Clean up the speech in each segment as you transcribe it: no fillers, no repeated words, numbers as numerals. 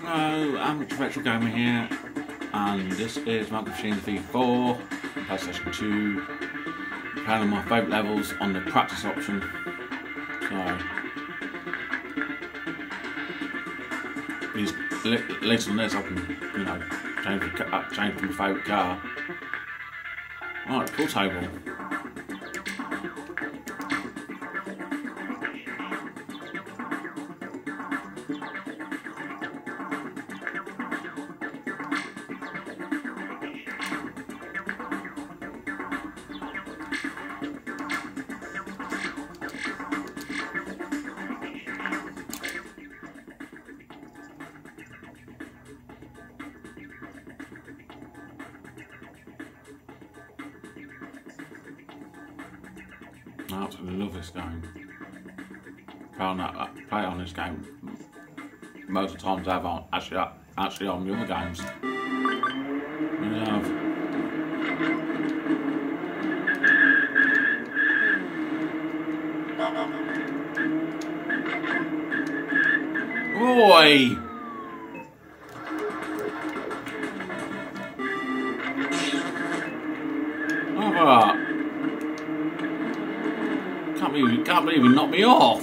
Hello, Amateur Retro Gamer here, and this is Market Machines V4, PlayStation 2, playing on my favourite levels on the practice option. So, at least on this I can, change my favourite car. Right, pool table. I absolutely love this game. Play on this game most of the times I have on actually on the other games. We have Roy! Oh, can't believe he knocked me off.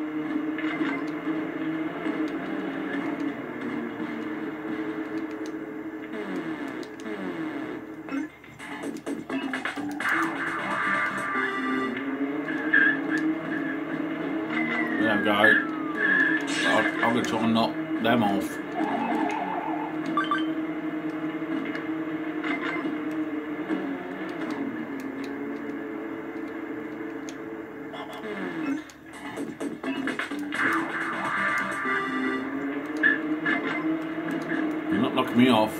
There we go. I'm going to try and knock them off. You're not knocking me off.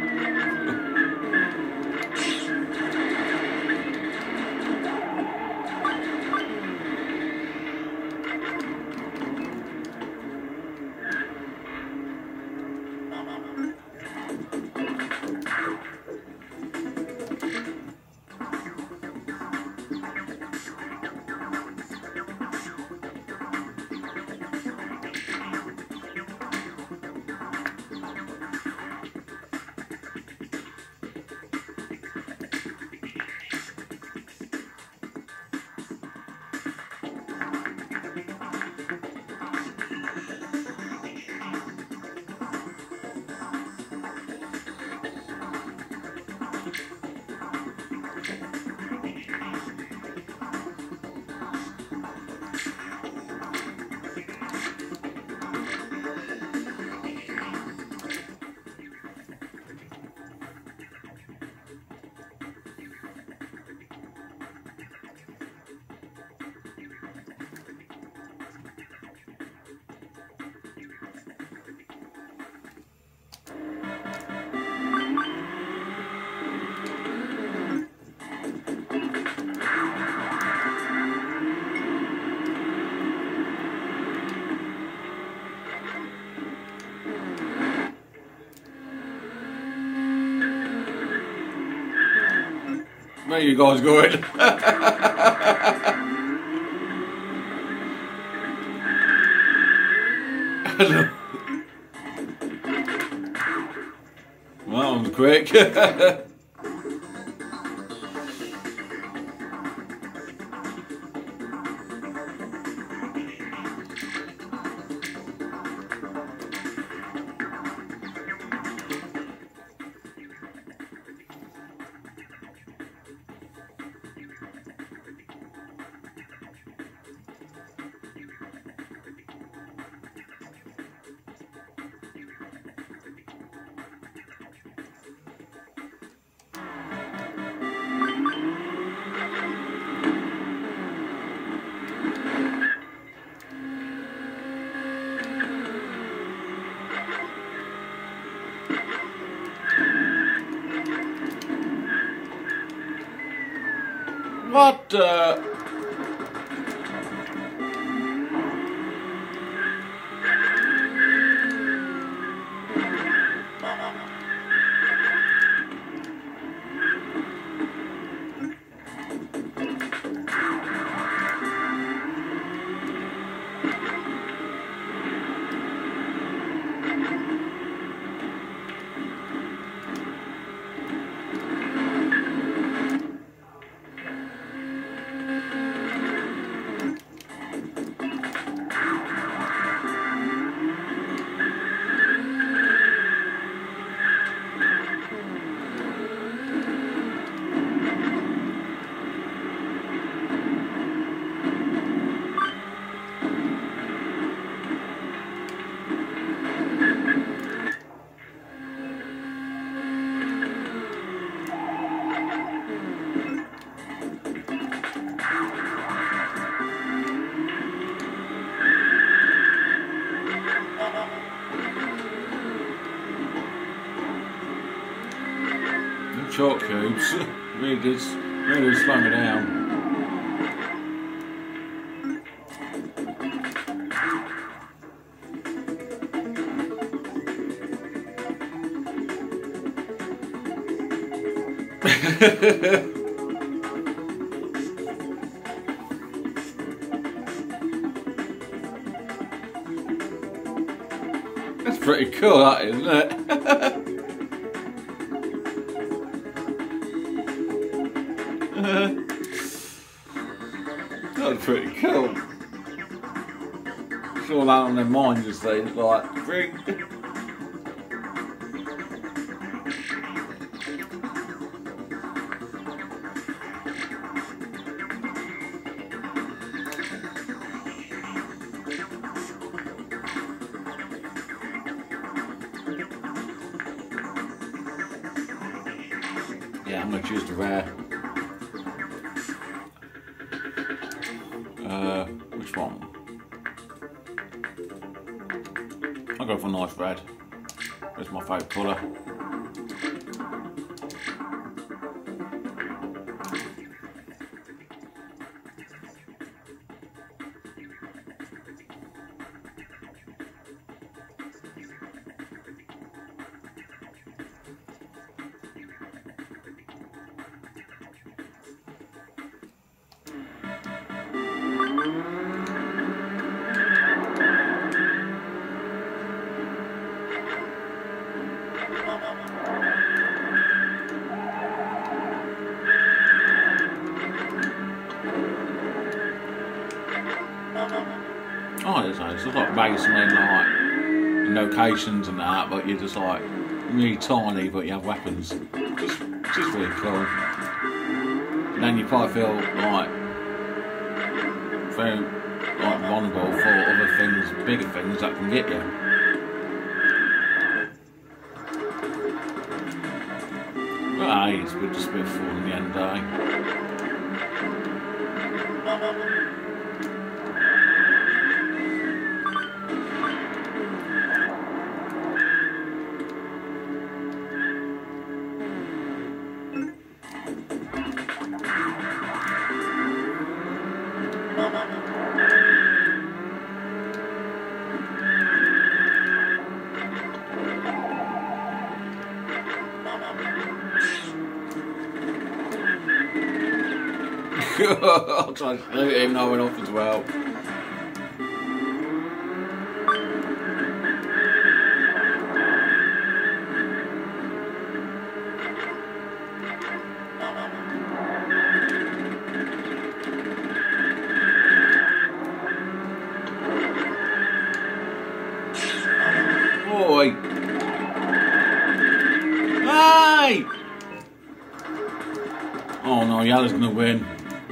Where you guys going? Well, that was quick. What? chalk cubes. Really did slow me down. That's pretty cool, that, isn't it? That's pretty cool. It's all out on their mind, you see, like, ring. Yeah, I'm going to choose the rare. Which one? I'll go for nice red. It's my favourite colour. Oh, it's like basically like in locations and that, but you're just like really tiny, but you have weapons. Just really cool. And then you probably feel like very like vulnerable for other things, bigger things that can get you. But hey, it's just a bit of fun in the end, eh? I'll try to leave it even though I went off as well. Boy! Hey! Oh no, Yellow's gonna win.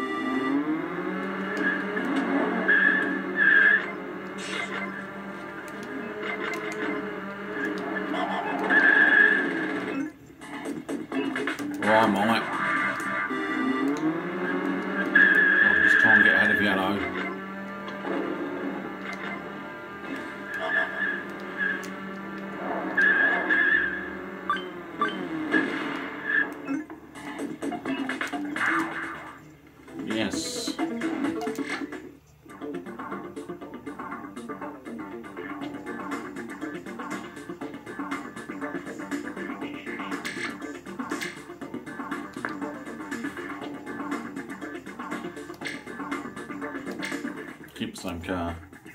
Oh, I might. I'll just try and get ahead of Yellow. Yes. Keep the same car.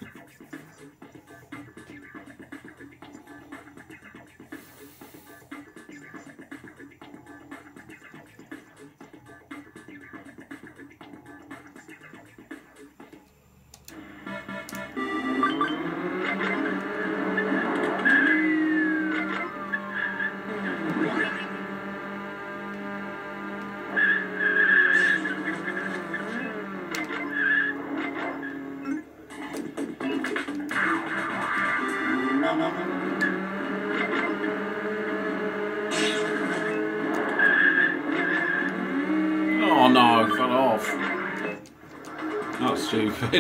Oh no, fell off. That's stupid.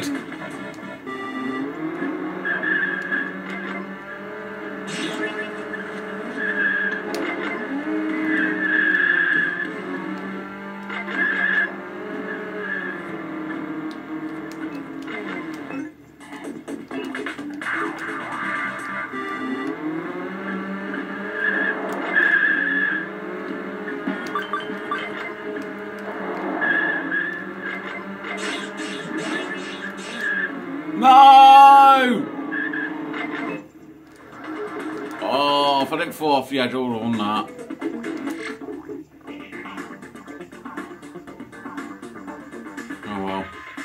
I didn't fall off the edge all on that. Oh well.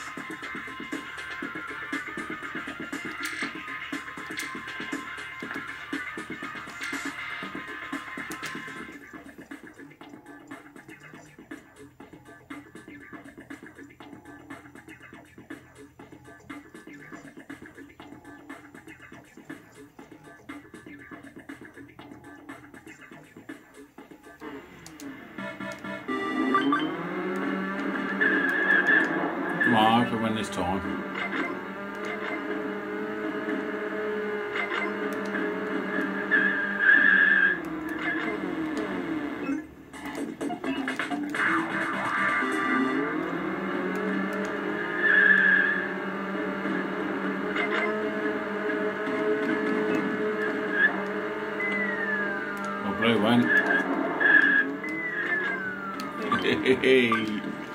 Come on, I hope I win this time. Oh, blue went. Hey.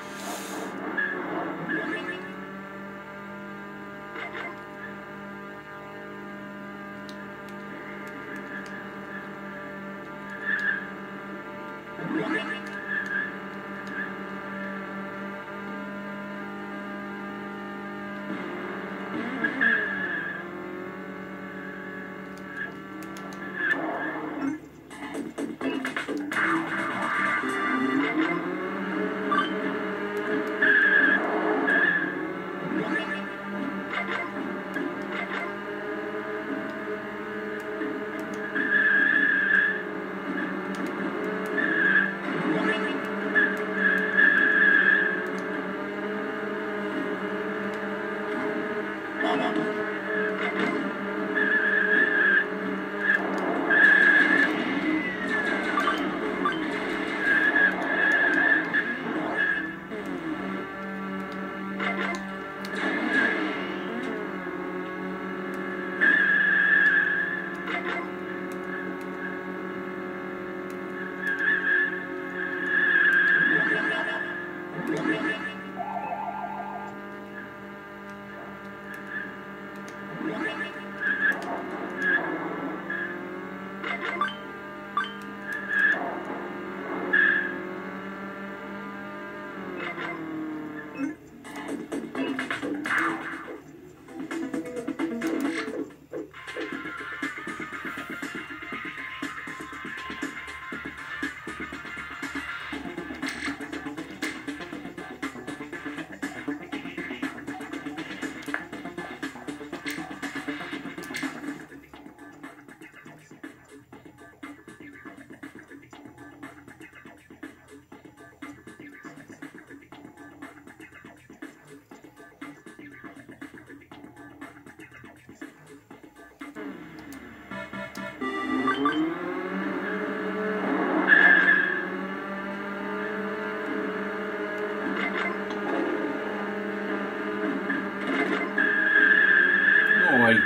Boy.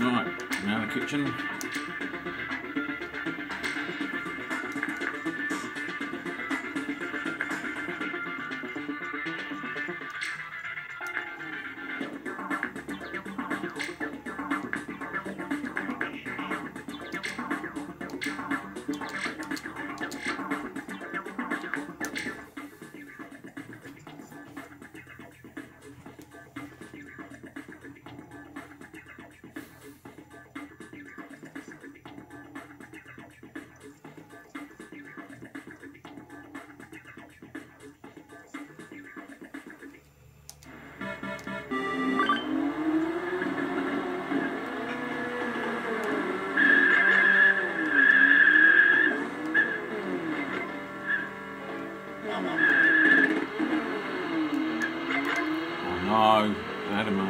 Right, now the kitchen. No, ahead of me.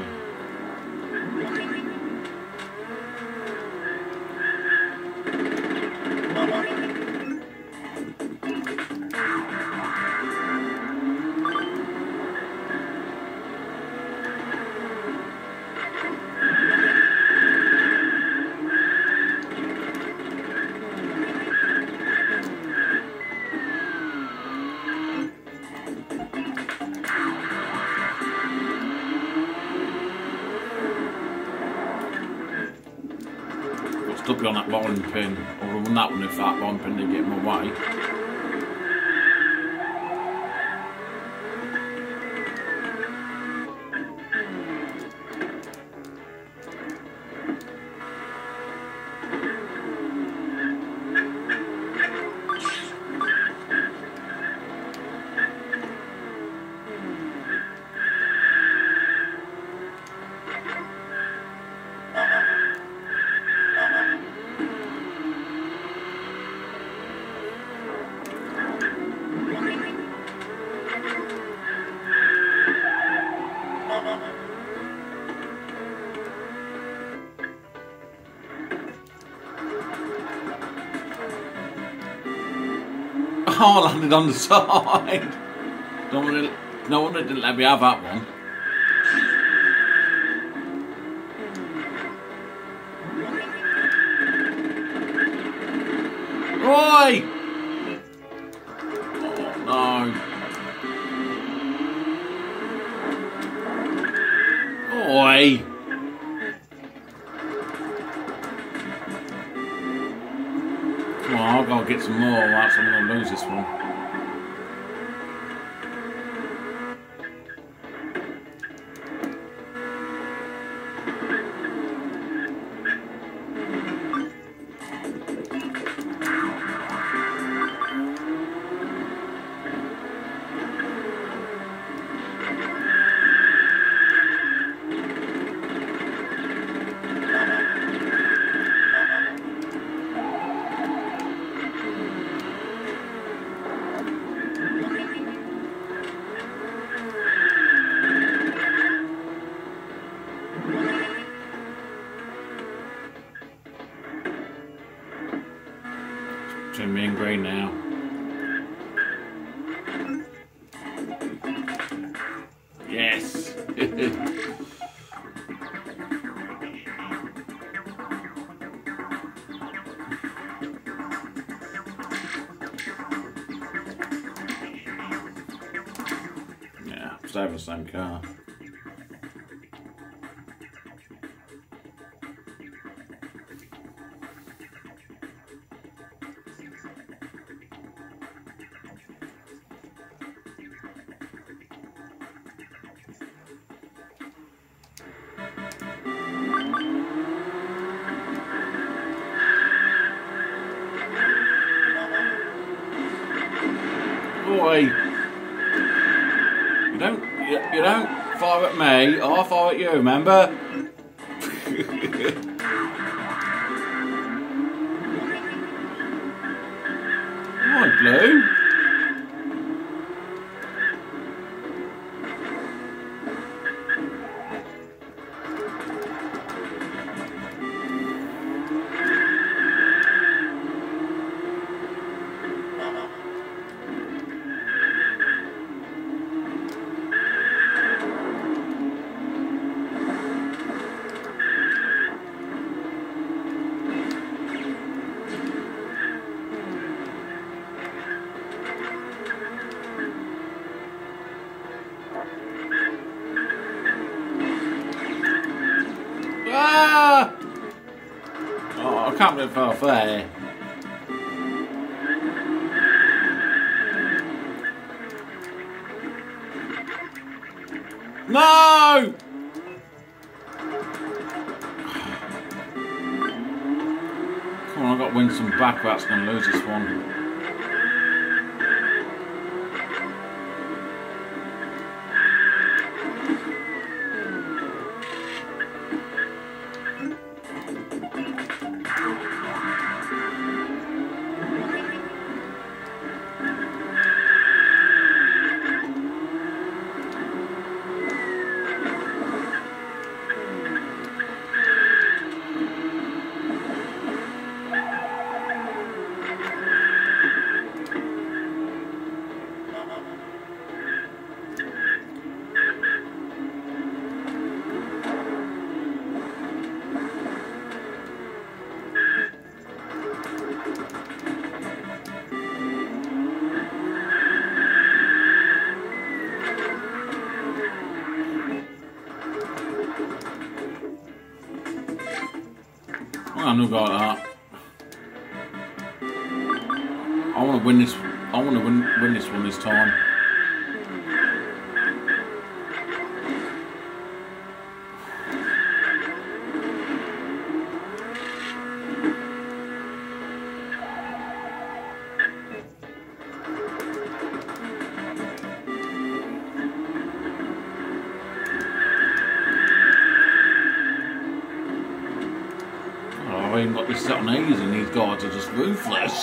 Stuck on that bowling pin, or on that one if that bowling pin didn't get in my way. Oh, I landed on the side. No wonder it didn't let me have that one. Oi! Oh, no. Oi! Come on, I've got to get some more, else I'm going to lose this one. Between me and green now. Yes! Yeah, stay with the same car. Boy, you don't fire at me, I'll fire at you, remember? Come on, Blue. Oh, I can't believe it fell fair. No! Come on, I've got to win some back, or that's going to lose this one. I know about that. I want to win this. I want to win this one this time. I've even got this set on easy and these guys are just ruthless.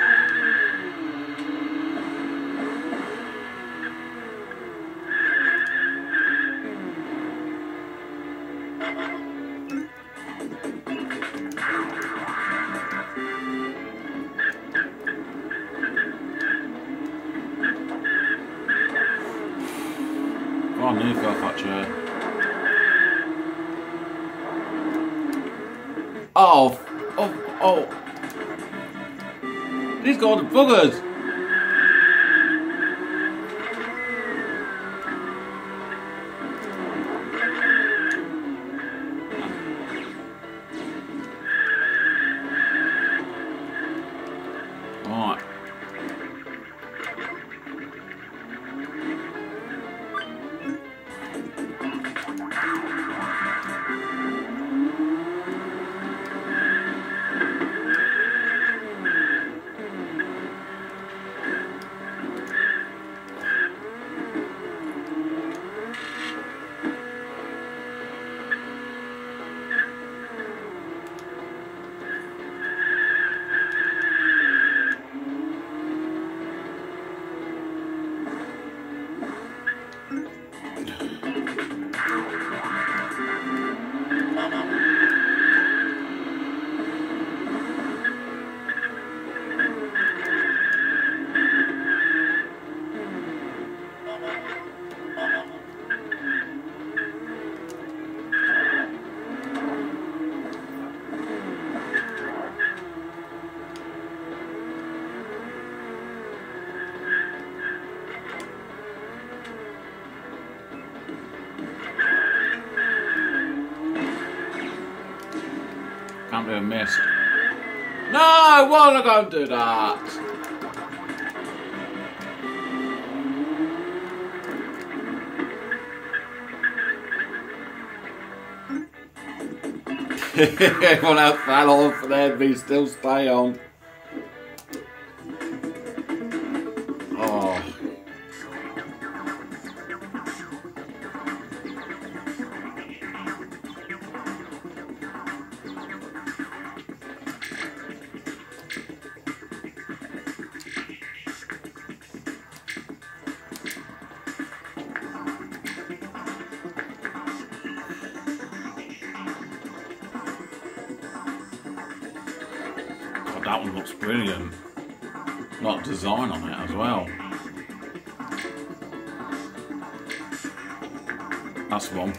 Oh, I nearly fell off that chair. Oh, oh. These guys are buggers. Right. Can't do a miss. No, why am I going to do that? Everyone else fell off and then we still stay on. Oh. That one looks brilliant. Lot of design on it as well. That's one.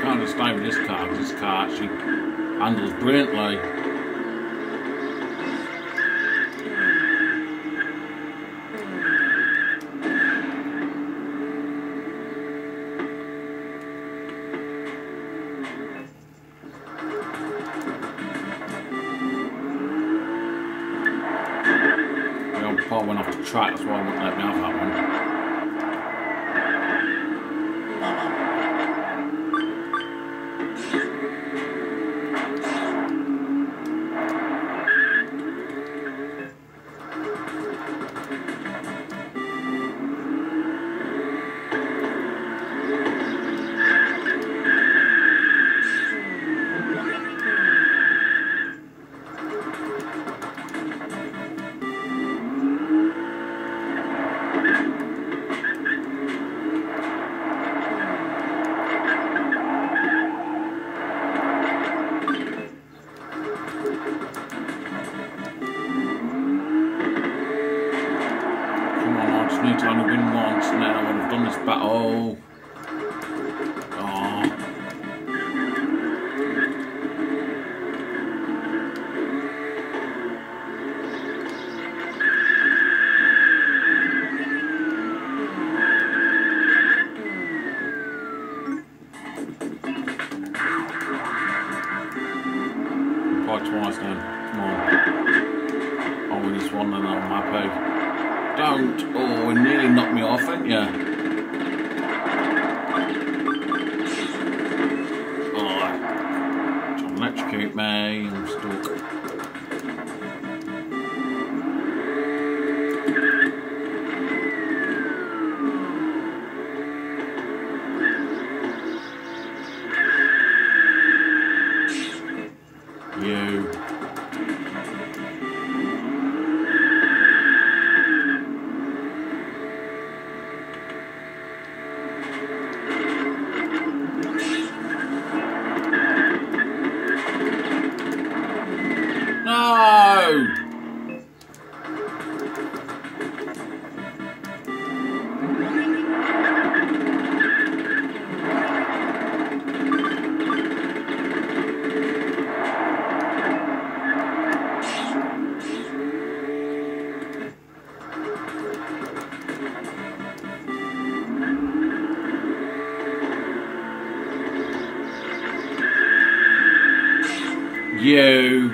can't understand with this car because this car actually handles brilliantly. The old part went off the track, that's why I wouldn't let me have that one. I need to only win once now. I would have done this battle. Oh. Try twice then. Come on. I'll win this one and I'm happy. Don't! Oh, you nearly knocked me off, haven't you? Oh, trying to electrocute me, I'm stuck. You. No! You.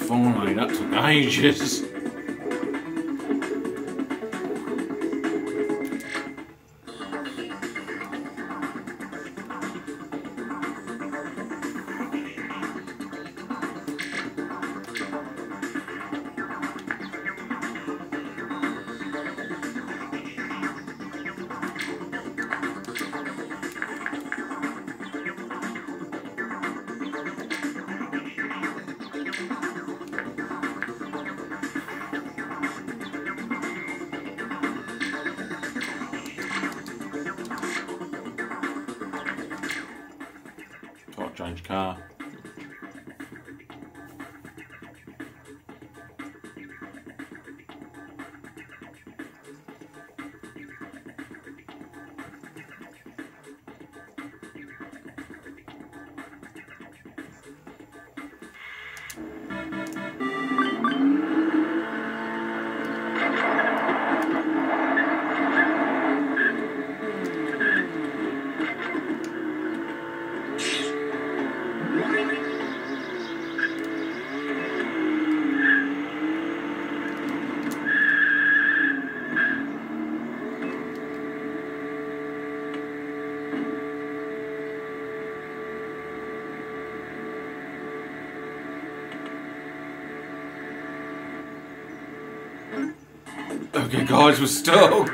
Finally, that took ages. Got to change car. Okay, guys, we're stuck.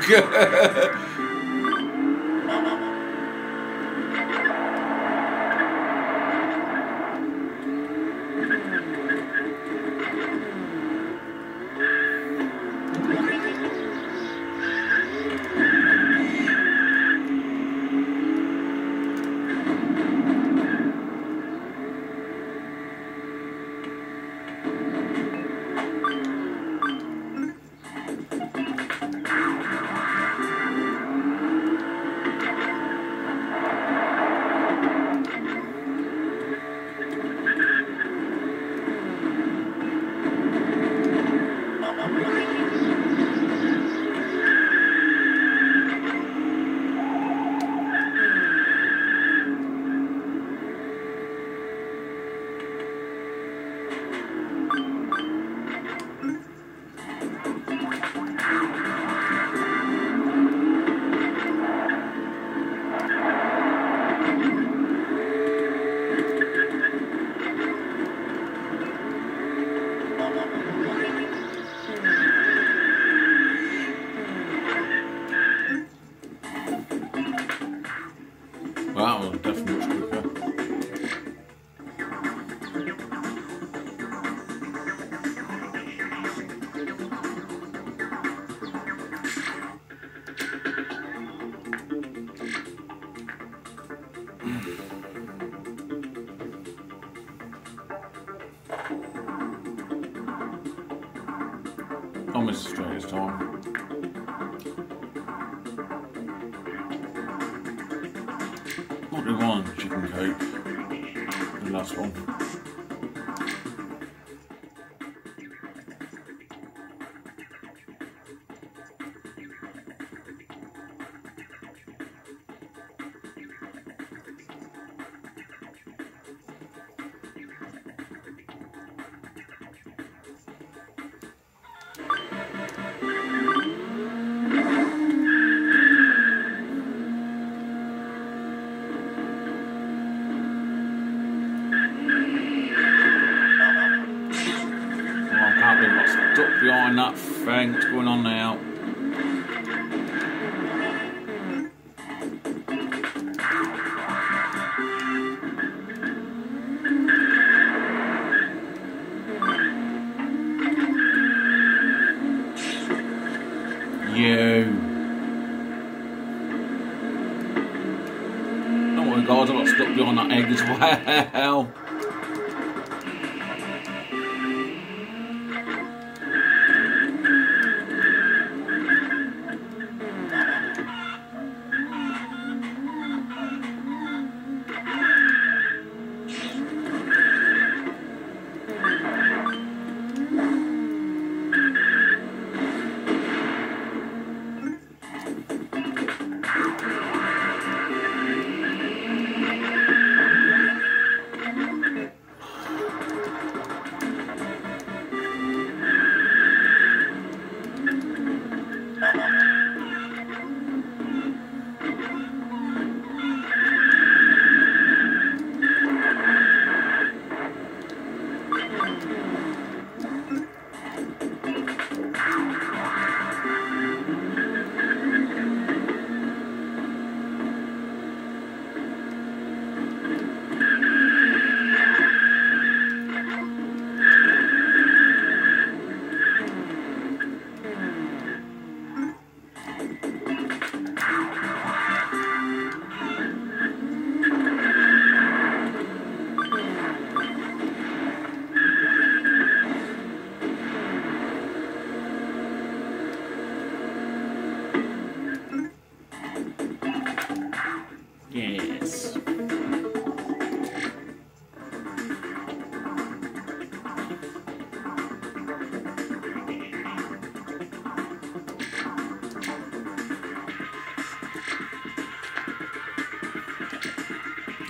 Well, that was definitely much quicker. I'll miss straight this time. What do we want? Chicken cake. The last one. Stuck behind that thing. What's going on now? You. Don't worry, guys. I got stuck behind that egg as well.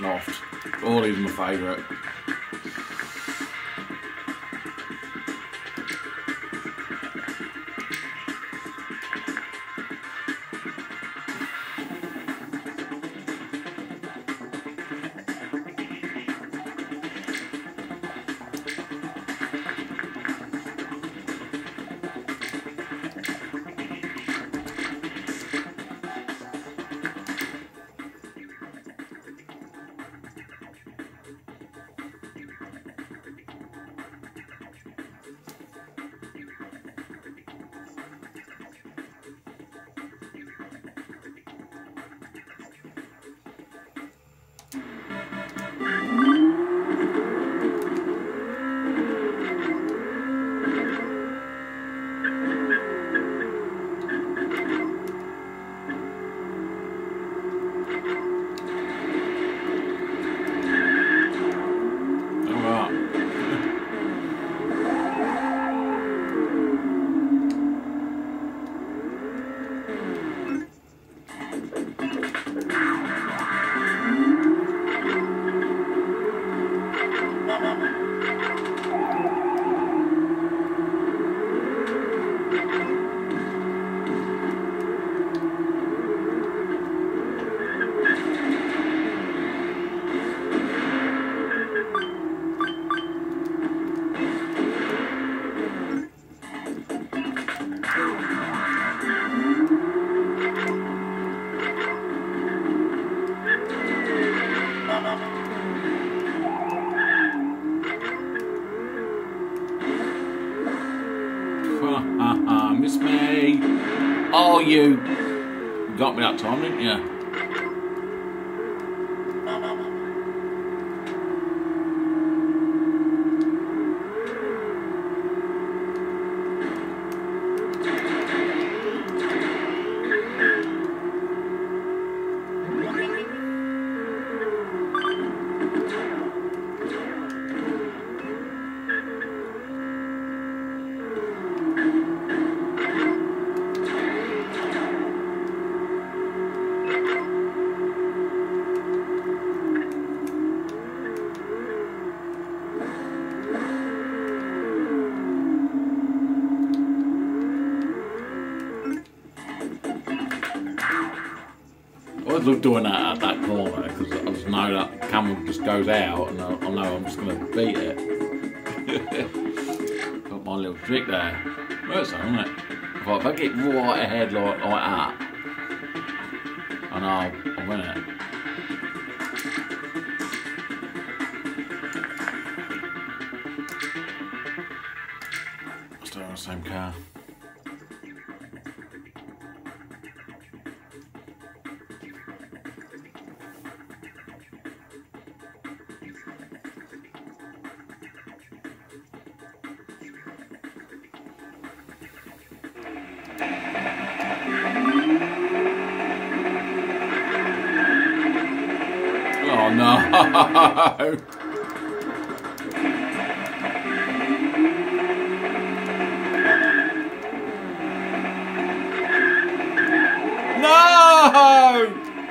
Loft. All these are my favourite. Miss me. Oh, you got me that time, didn't you? I love doing that at that corner because I just know that camera just goes out and I know I'm just going to beat it. Got my little trick there. Works though, doesn't it? If I get right ahead like that, I know I'll win it. Still in the same car. Oh no! No!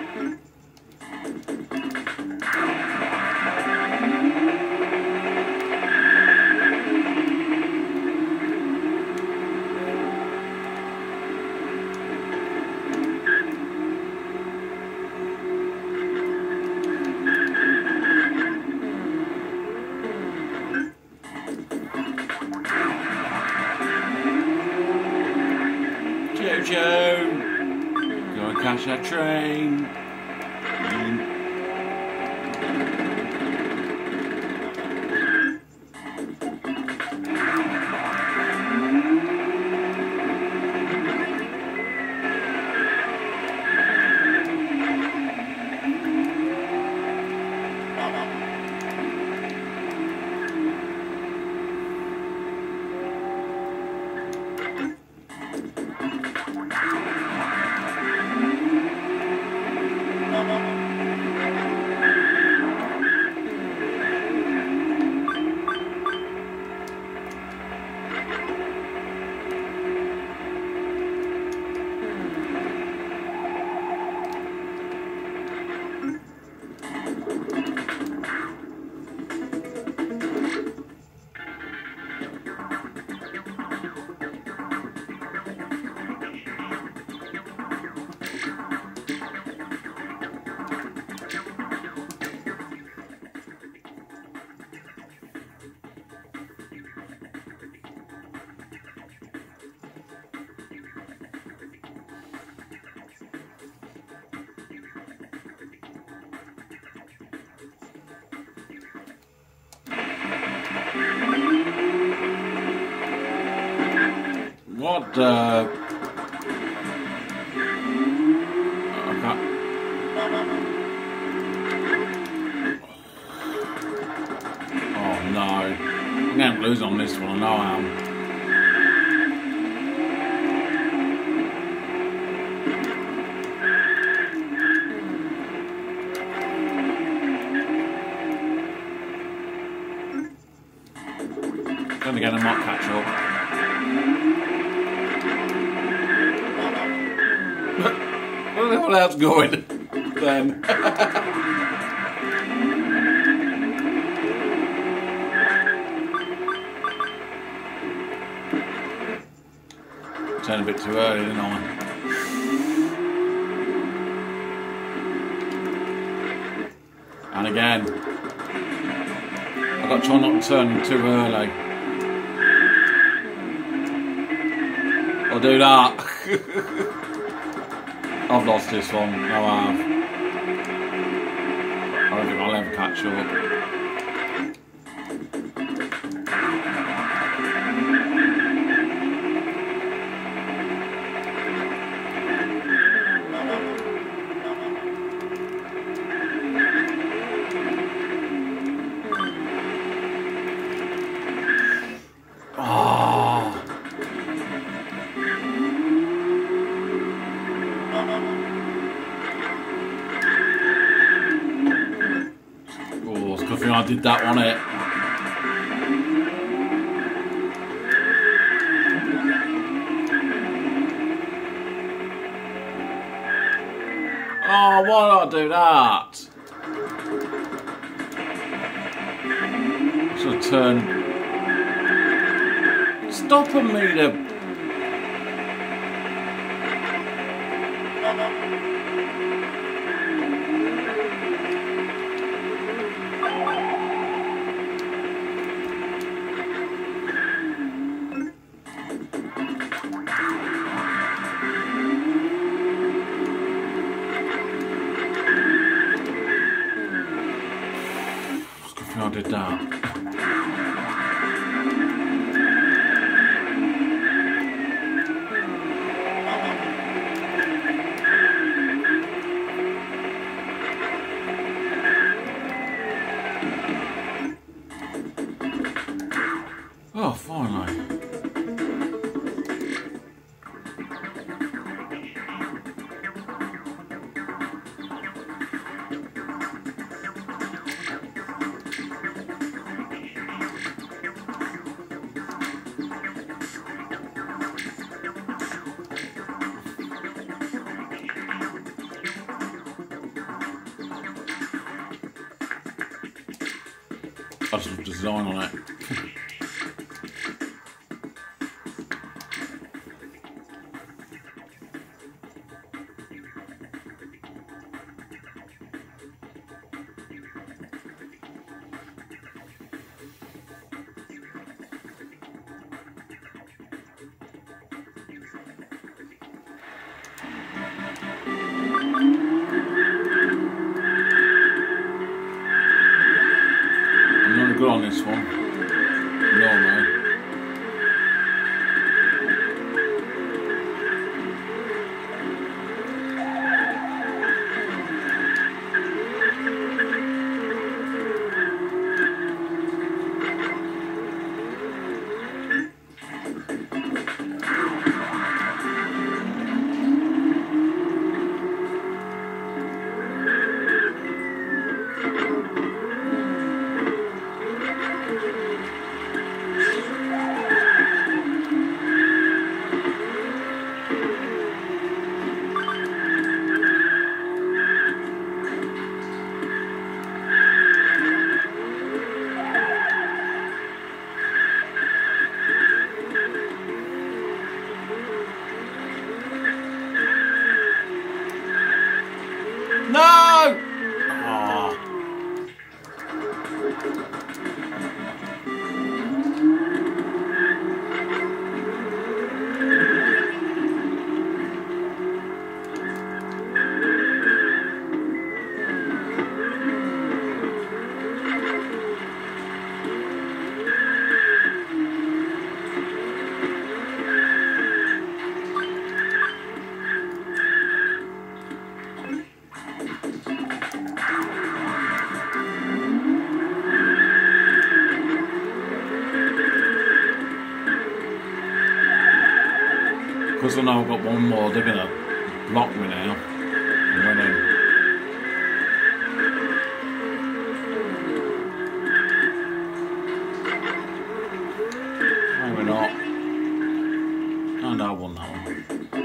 Jojo, go and catch that train. What okay. Oh no. I'm going to lose on this one, I know I am. Then again, I might catch up. Where the hell else going then? Turned a bit too early, didn't I? And again, I've got to try not to turn too early. I'll do that. I've lost this one. No, I have. I don't think I'll ever catch up. Oh, it's a good thing I did that on it. Oh, why did I do that? I should have turned. Stopping me to. I did that. Oh, finally. I just put design on it. Good on this one. Because I know I've got one more, they're going to block me now. And went in. Maybe not. And I won that one.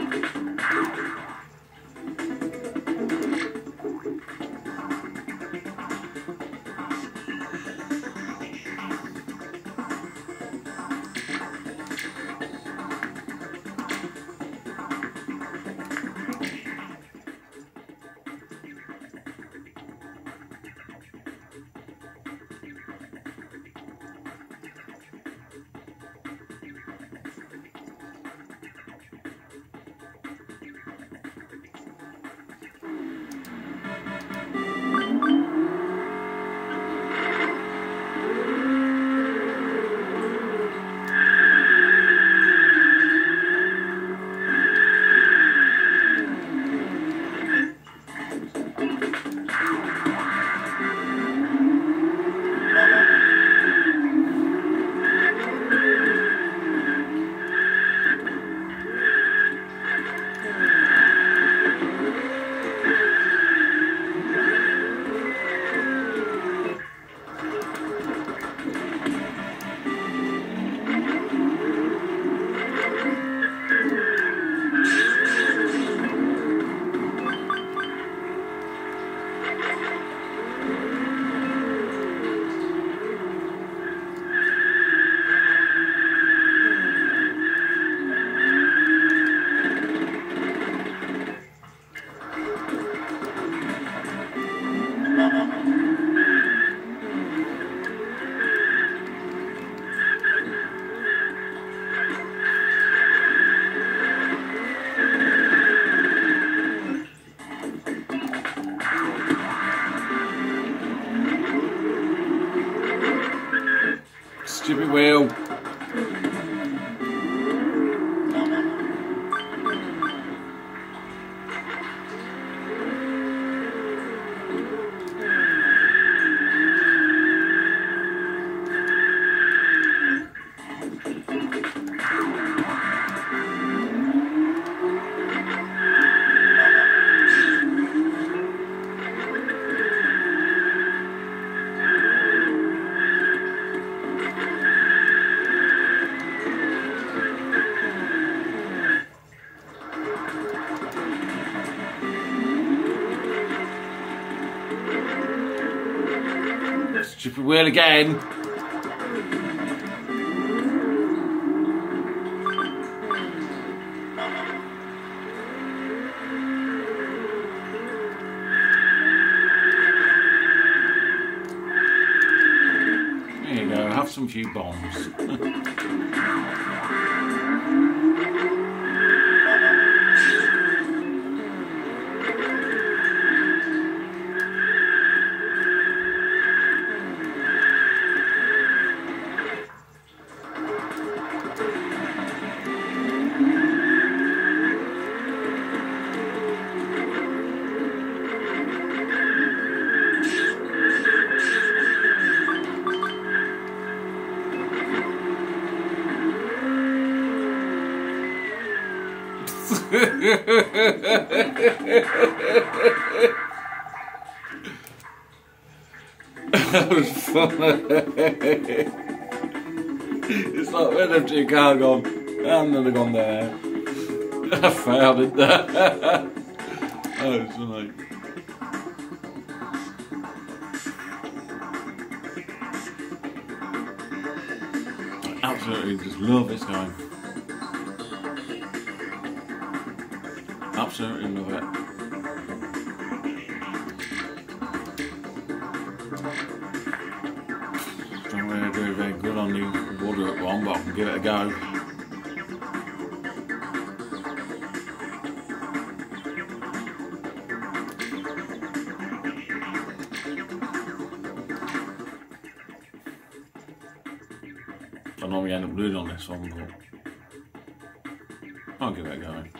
Stupid wheel. Stupid wheel again. There you go, have some few bombs. That was funny. It's like when them two cars gone, and then they've gone there. I failed it there. That was funny. I absolutely just love this game. Absolutely love it. Don't really do very good on the water one, but I can give it a go. I know we end up losing on this one, but I'll give it a go.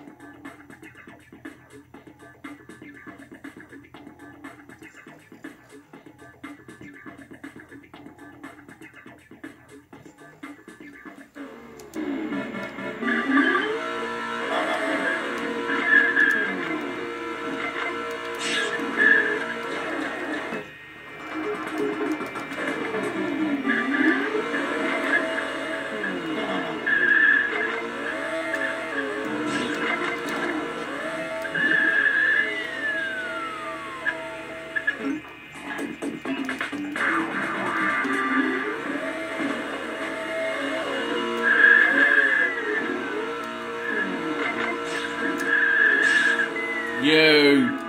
You.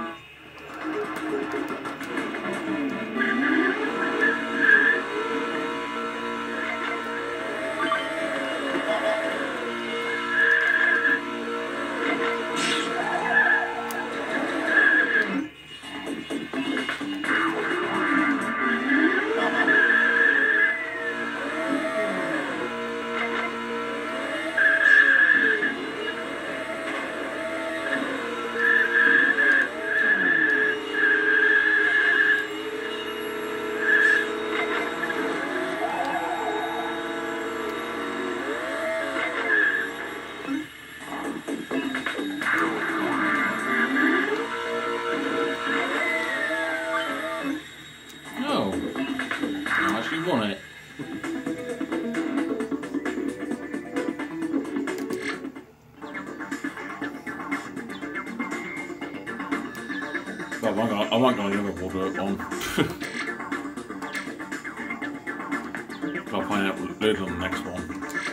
On it. I won't go Liverpool do it on. I'll find out what to do on the next one.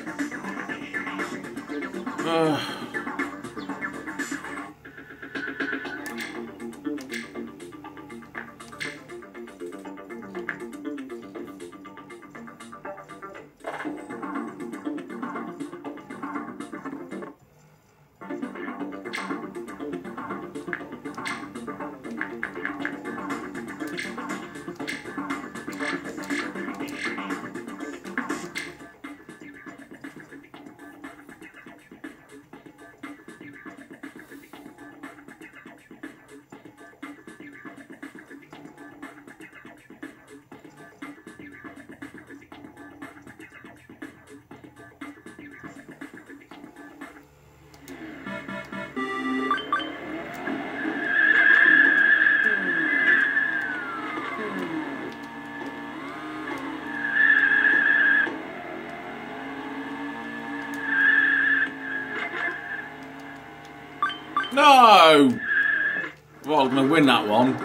No! Well, I'm going to win that one.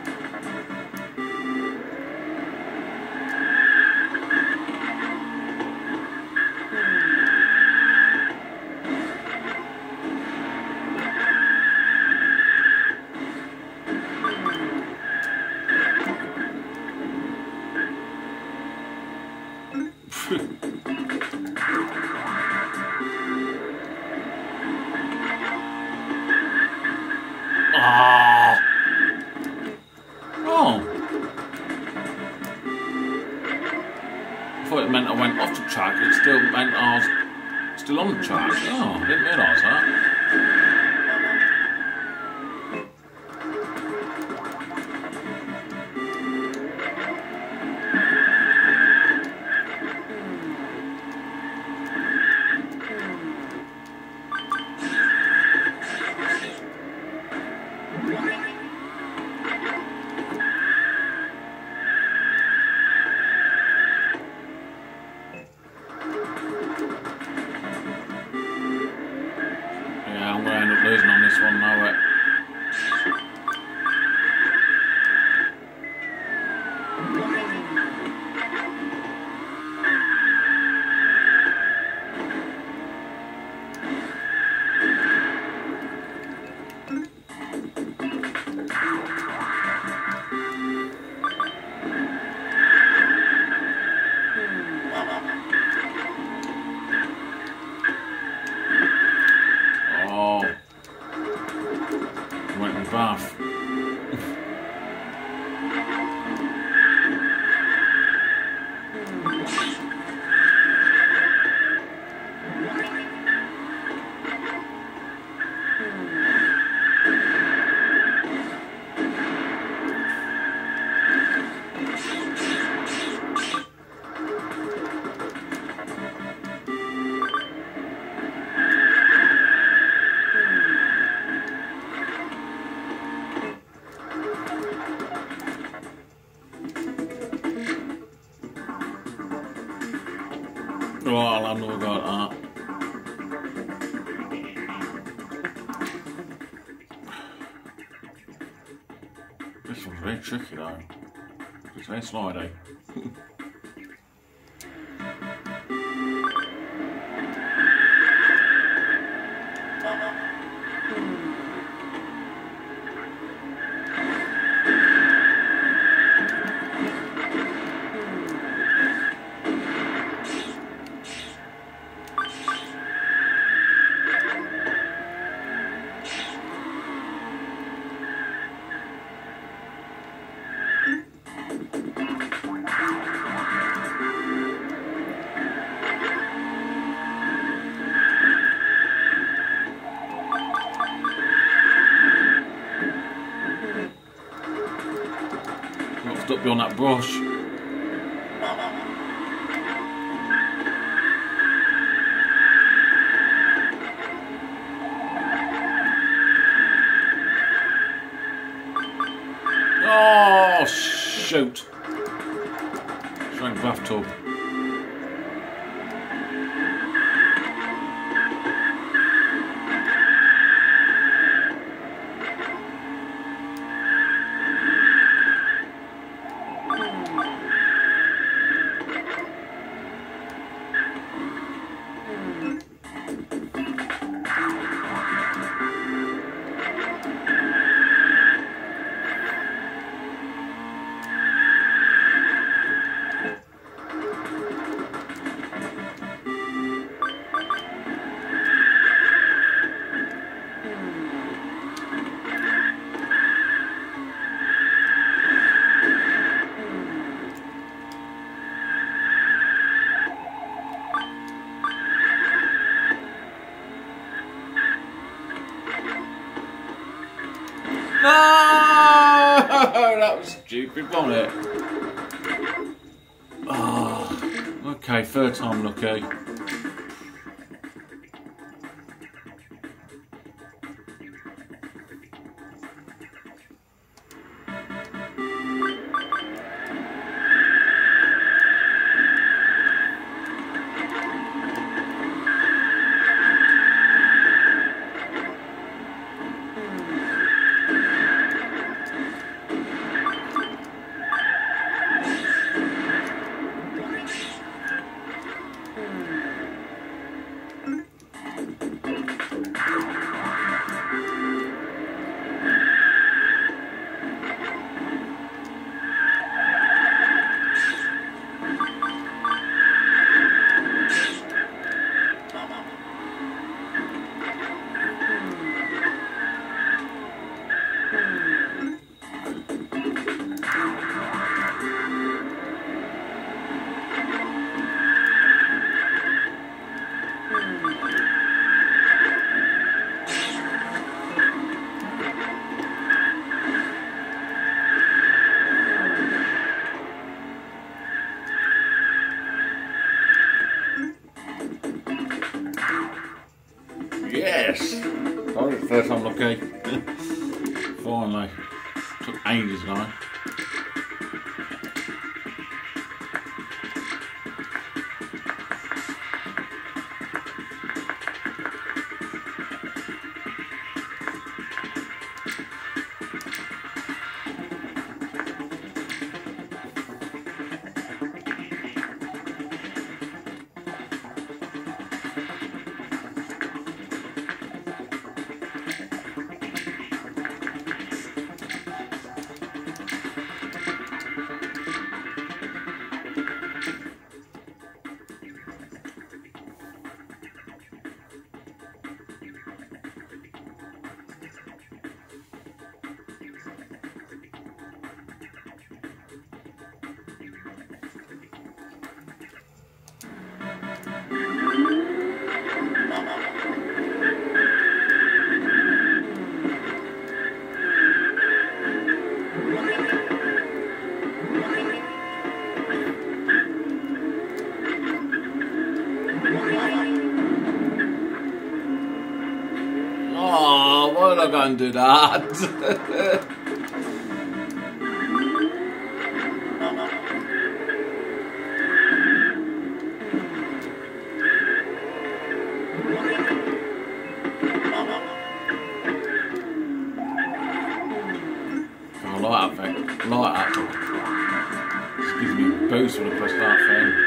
I thought it meant I went off the track, it still meant I was still on the track. Oh, I didn't realise that. I'm going to end up losing on this one now. Went in the bath. Well, I know about that. This one's very tricky though. It's very slidey. be on that brush. Oh, shoot. Straight bathtub. No! That was stupid, wasn't it? Oh, okay, third time lucky. Yes! That was the first time lucky. Finally. Took ages now. Oh, why did I go and do that? I like that thing. I like that. Just gives me a boost when I press that thing.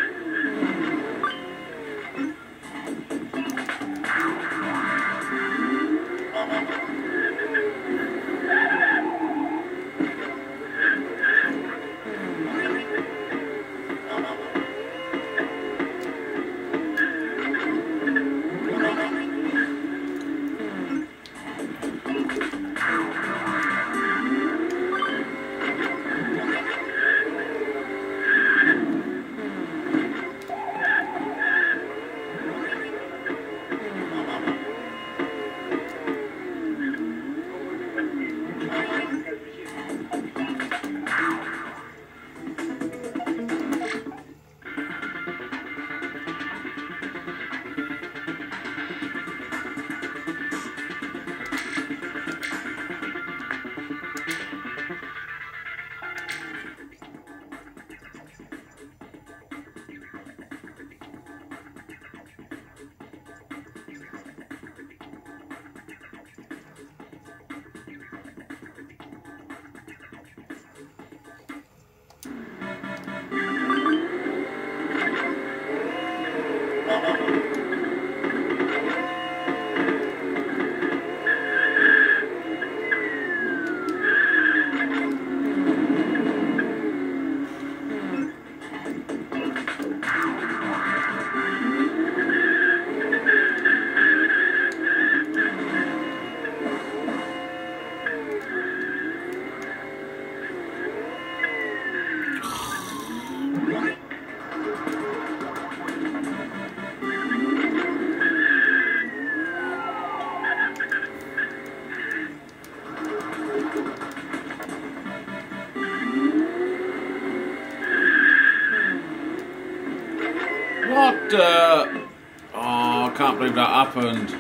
I can't believe that happened.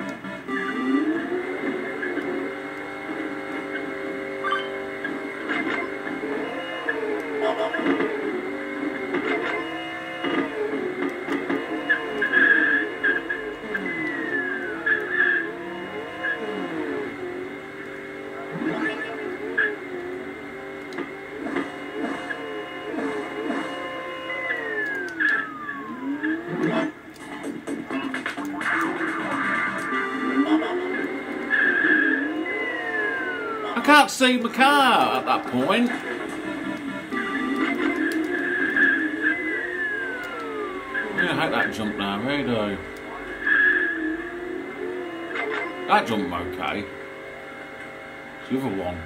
I can't see my car at that point. Yeah, I hate that jump now, really do. That jump okay. It's the other one.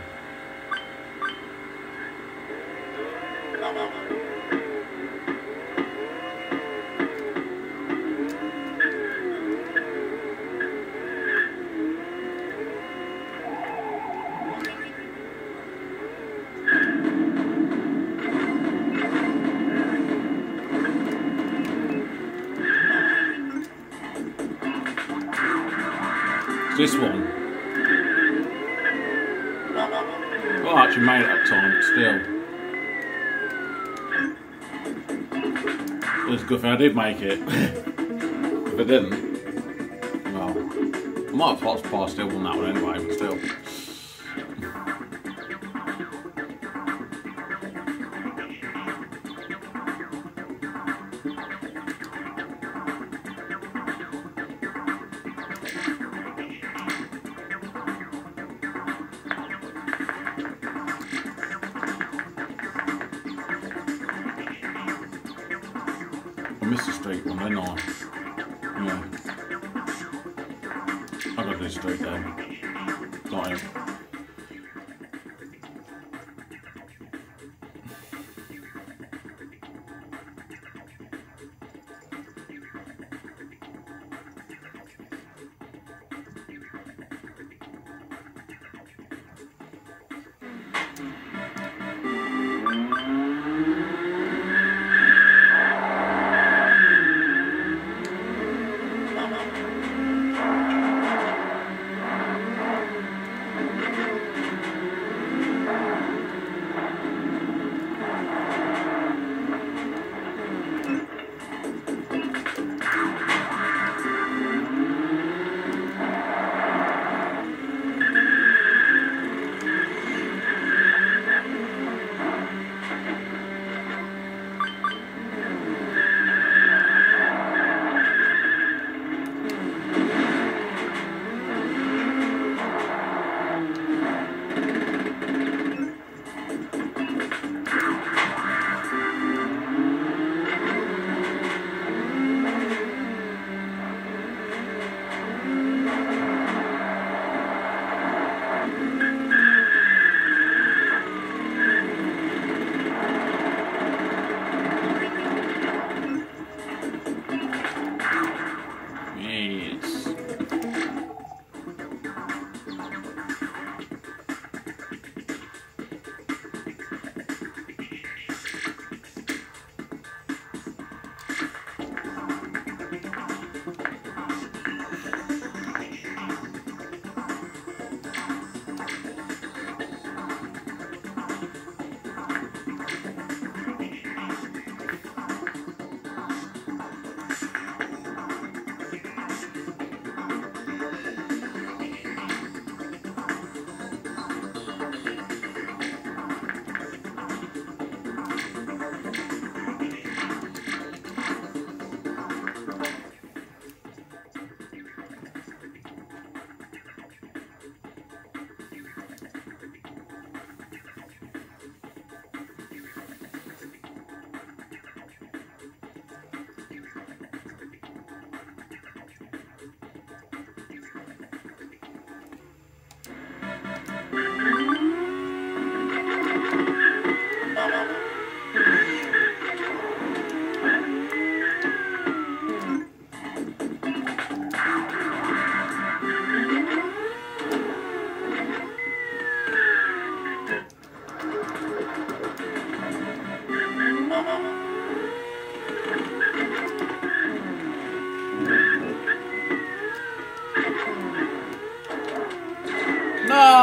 This one. Well, I actually made it that time, but still. It was a good thing I did make it. If I didn't, well, I might have passed still on that one anyway, but still. I missed the street one, didn't I? Yeah. I got this street then. Got him.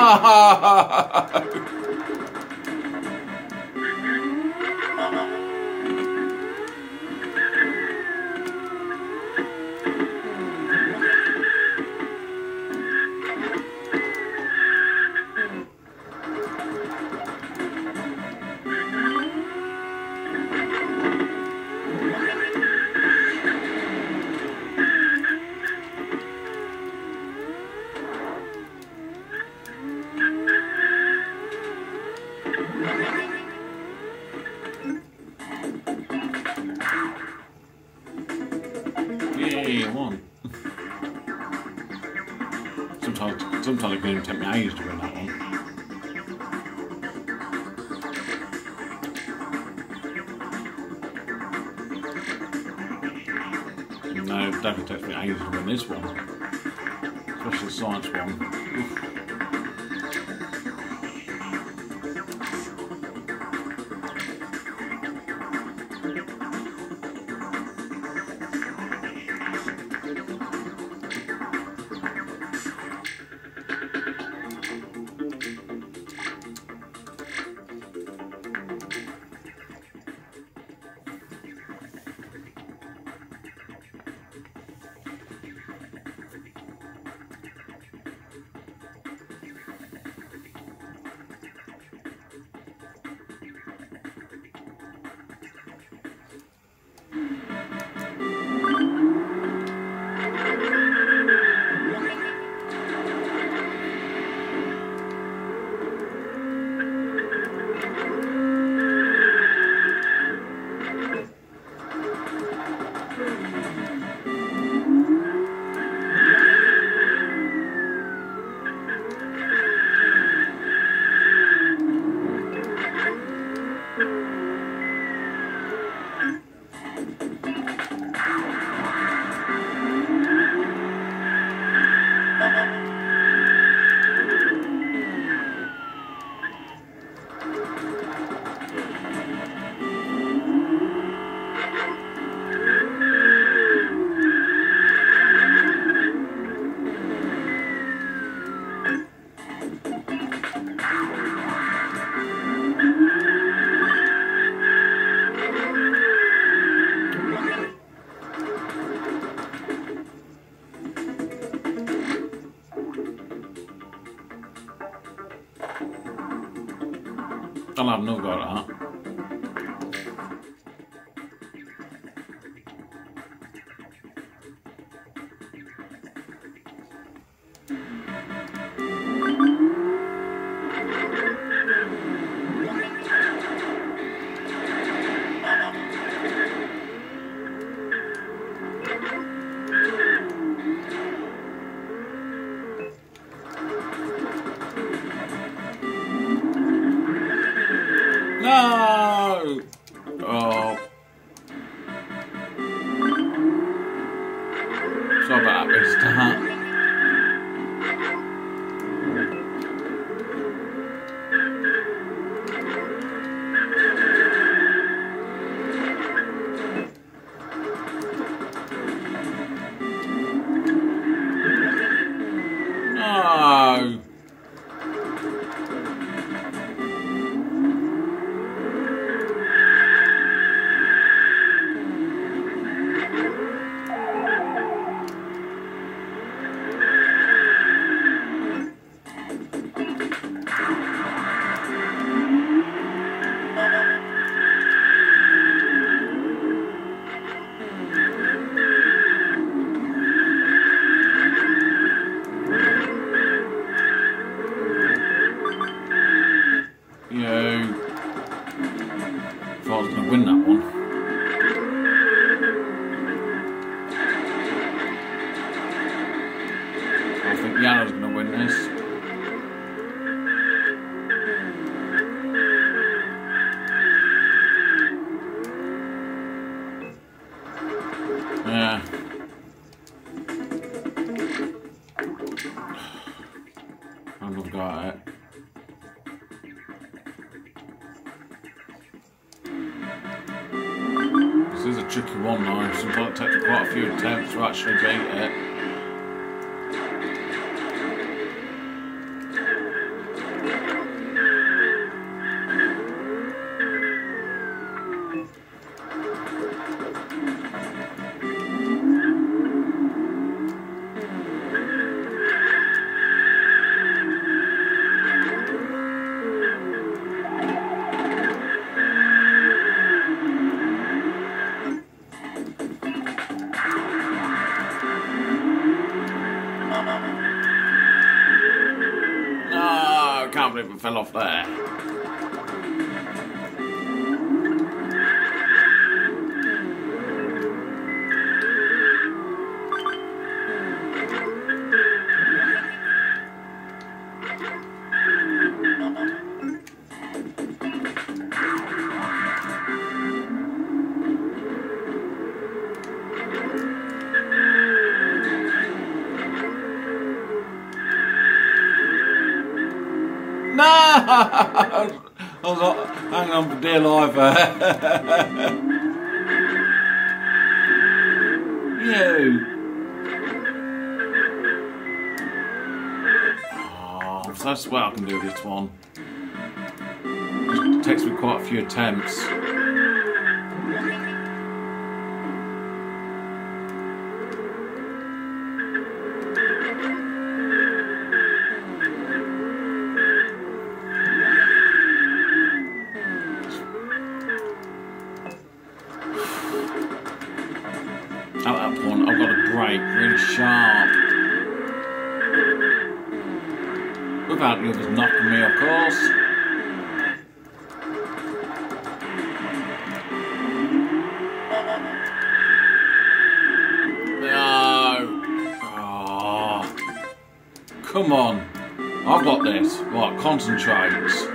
Yeah, one. Sometimes it can even take me ages to win that one. No, it definitely takes me ages to win this one. Especially the science one. Oof. I'll have no go at that. No! Oh. Sorry about that restart. No! If I was going to win that one. I think Yellow's going to win this. Yeah. I'm going to go at it. This is a tricky one though, sometimes it takes quite a few attempts to actually beat it. can't believe it fell off there. No! I was like, hanging on for dear life. You. Oh, I'm so swear I can do this one. It takes me quite a few attempts. At that point, I've got to brake really sharp. Without the others knocking me, of course. No. Oh. Come on. I've got this. Right, concentrate.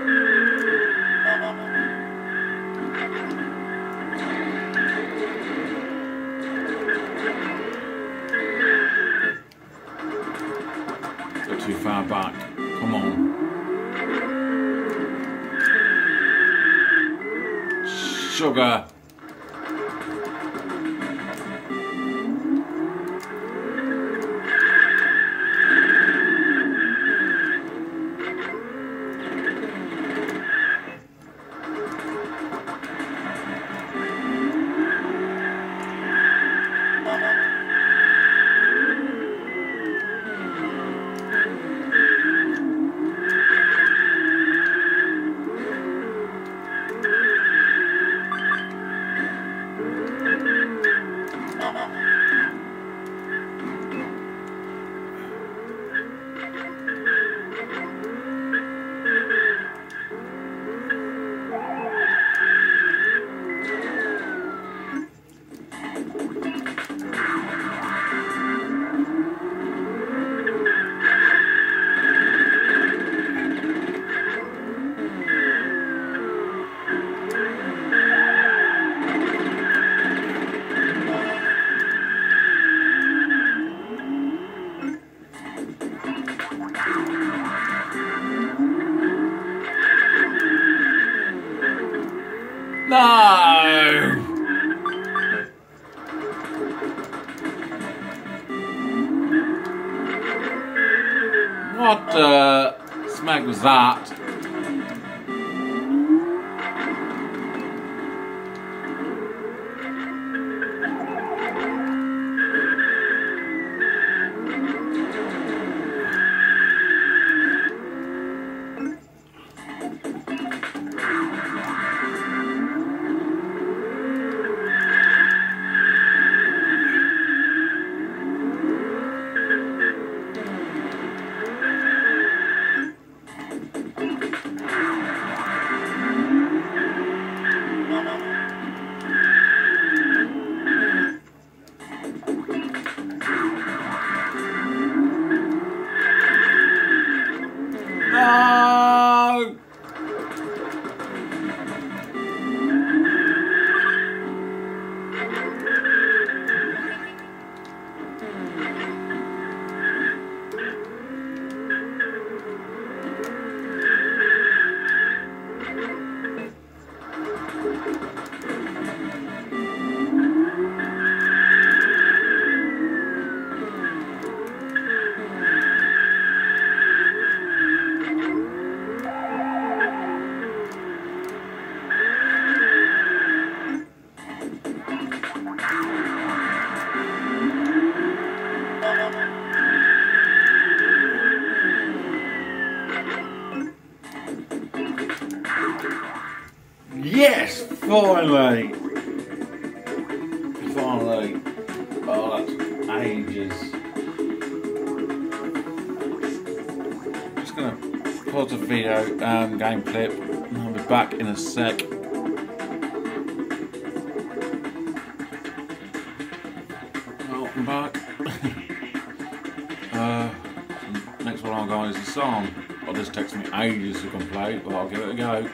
Too far back. Come on. Sugar. No! What the smack was that? No! Yes, finally! Finally. Oh, that's ages. Just gonna pause the video game clip. I'll be back in a sec. Welcome back. Next one I'll go is the song. This takes me ages to complete, but I'll give it a go.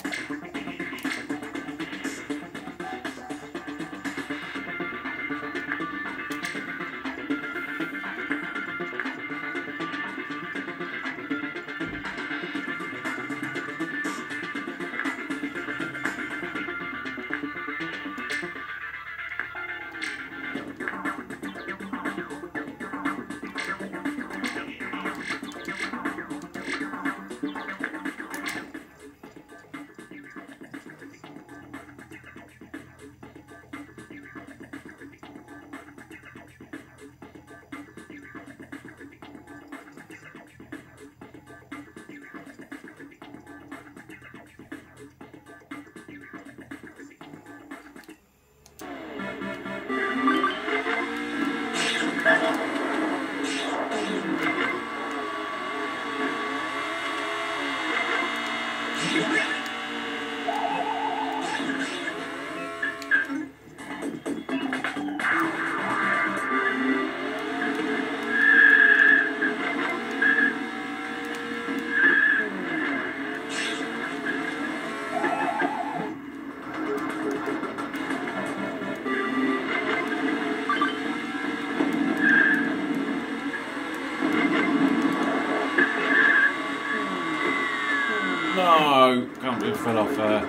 No, can't believe it fell off there.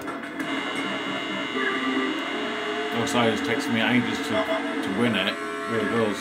I'll say it takes me ages to win it. It really does.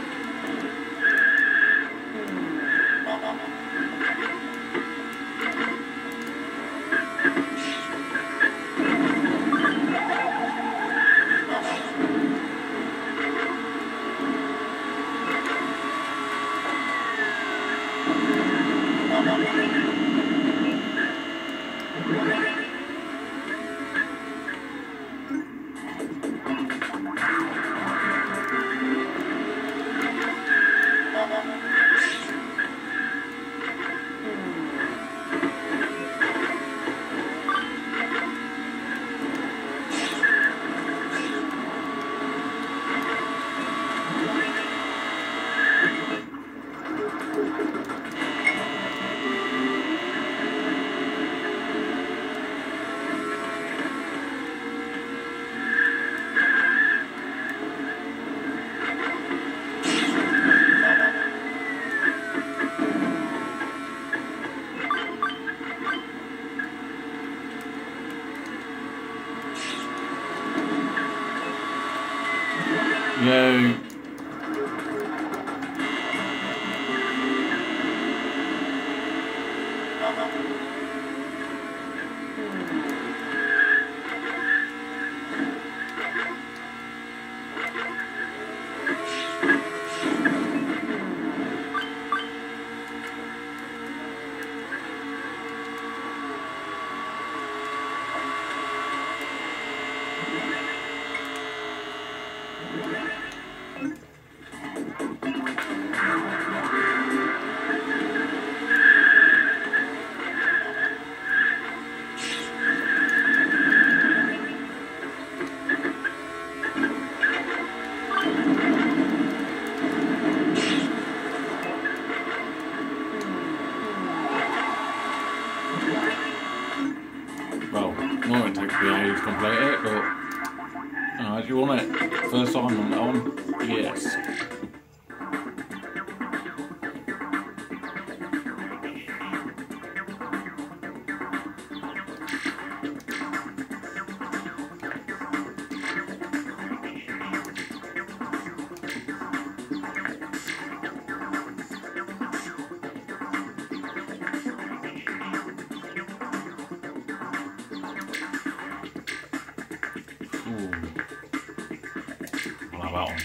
Yay. Well, more it takes me ages to complete it, but do you want it? First time on? Yes. I'll have that one.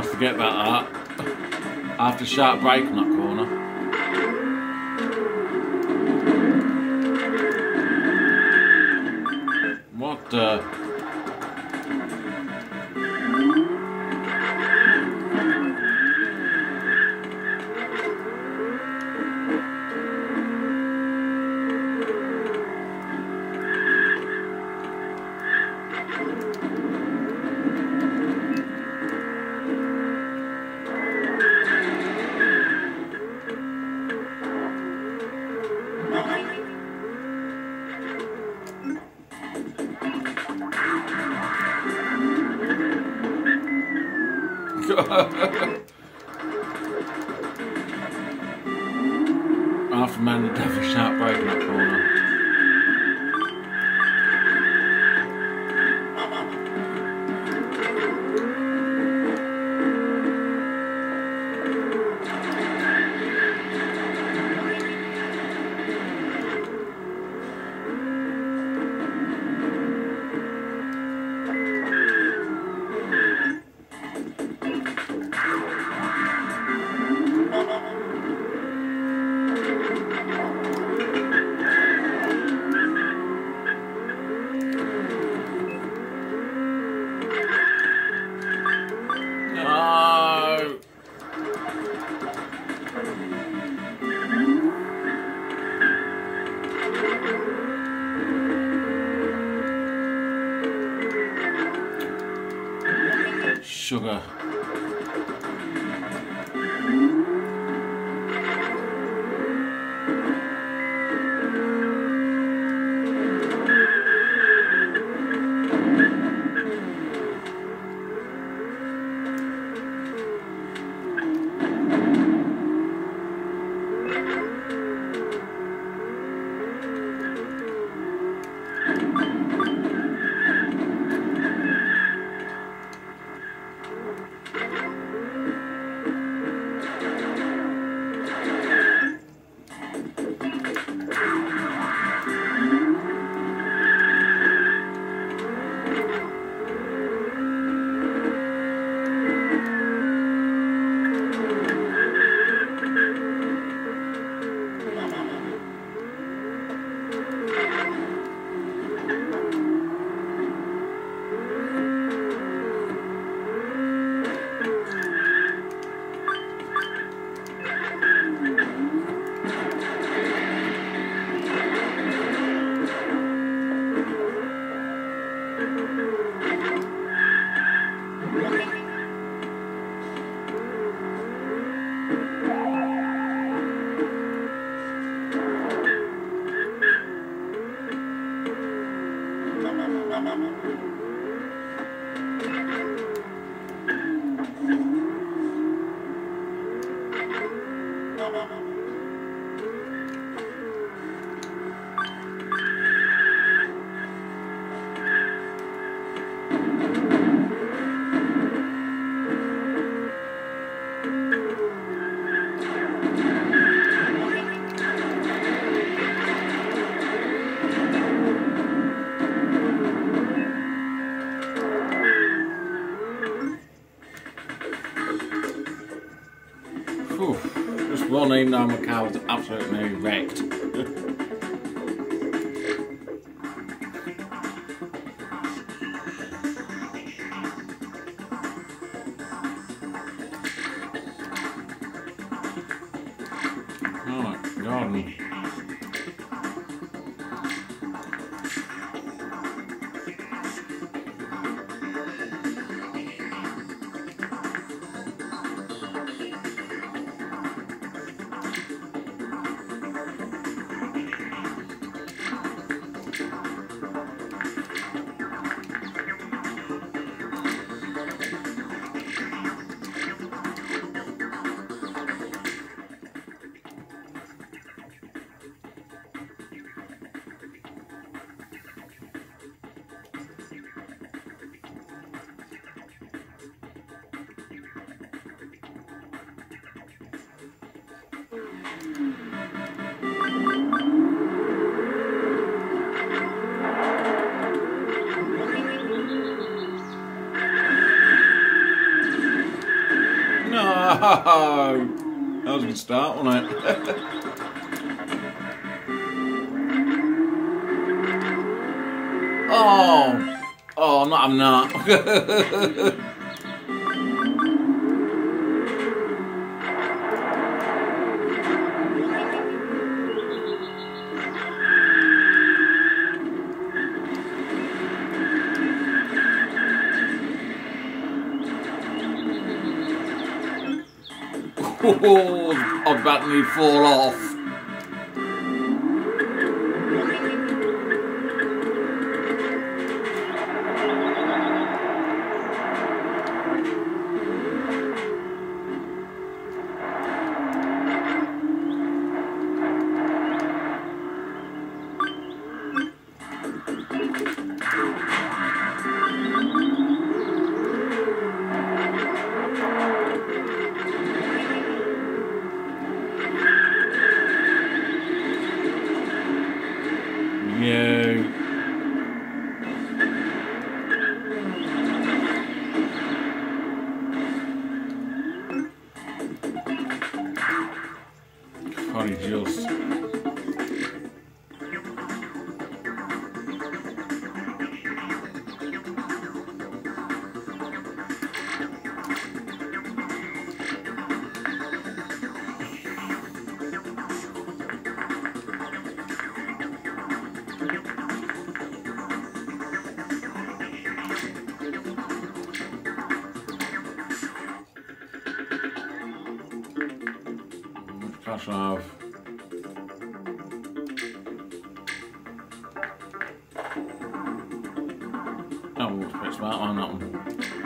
forget about that. I have to sharp brake on that corner. What After man the devil sharp brake in that corner. Sugar. Just one even though my car was absolutely wrecked. Oh, garden. That was a good start, wasn't it? Oh, not having that. Oh, I'm about to fall off. You. Funny just. Cash off. That was a bit smart on that one.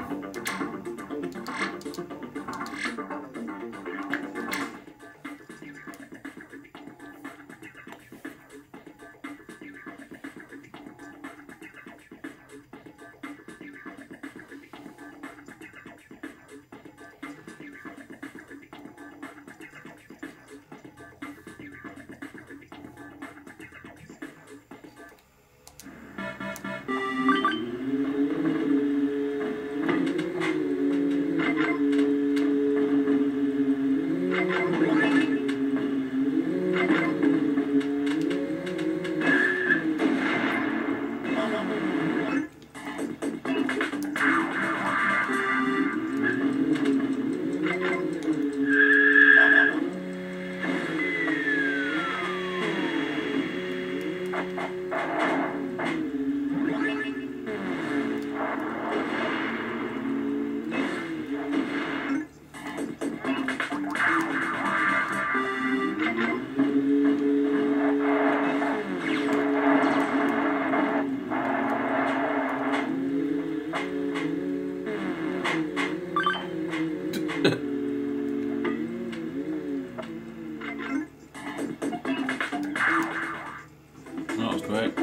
That was great.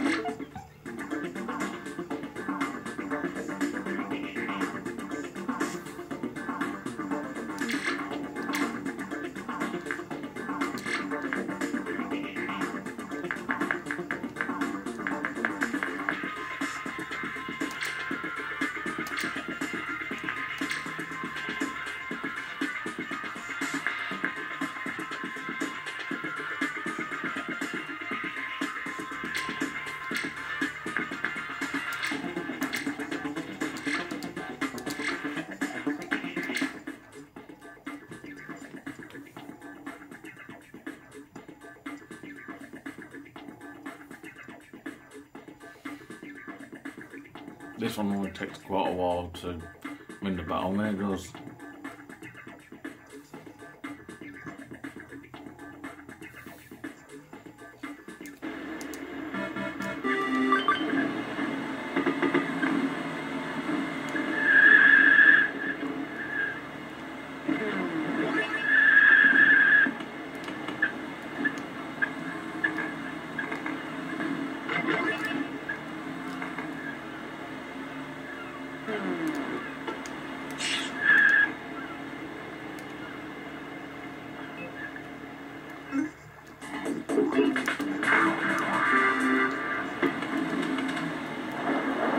This one only takes quite a while to win the battle. There it goes.